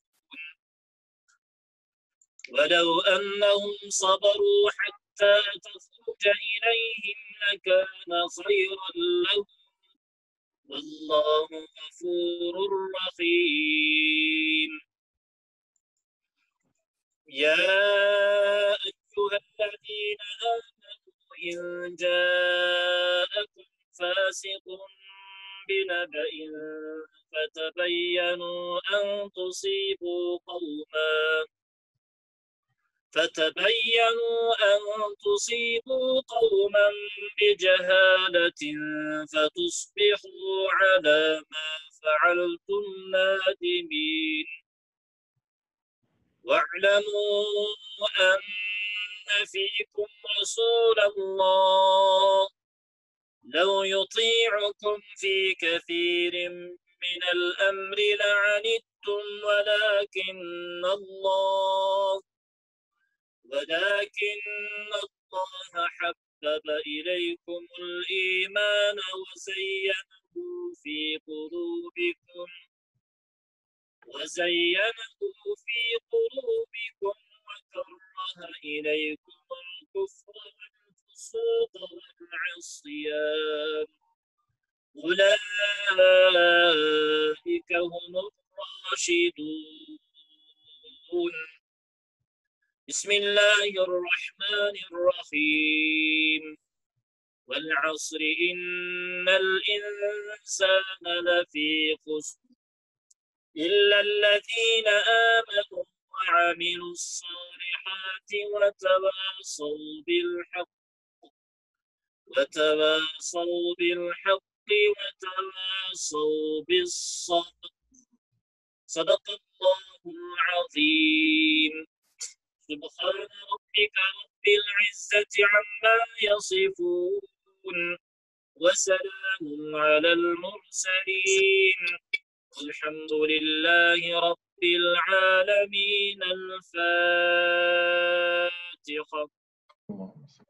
ولو أنهم صبروا حتى تخرج إليهم لكان خيرا لهم والله غفور رحيم. يا أيها الذين آمنوا إن جاءكم فاسق بنبأ فتبينوا أن تصيبوا قوما فتبينوا أن تصيبوا قوما بجهالة فتصبحوا على ما فعلتم نادمين. واعلموا أن فيكم رسول الله لو يطيعكم في كثير من الأمر لعنتم ولكن الله ولكن الله حبب إليكم الإيمان وزينه في قلوبكم وزينه في قلوبكم وكره إليكم الكفر والفسوق والعصيان أولئك هم الراشدون. بسم الله الرحمن الرحيم. والعصر إن الإنسان لفي خسر إلا الذين آمنوا وعملوا الصالحات وتواصوا بالحق وتواصوا بالحق وتواصوا بالصبر. صدق الله العظيم. سبحان ربك رب العزة عما يصفون وسلام على المرسلين والحمد لله رب العالمين. الفاتحة.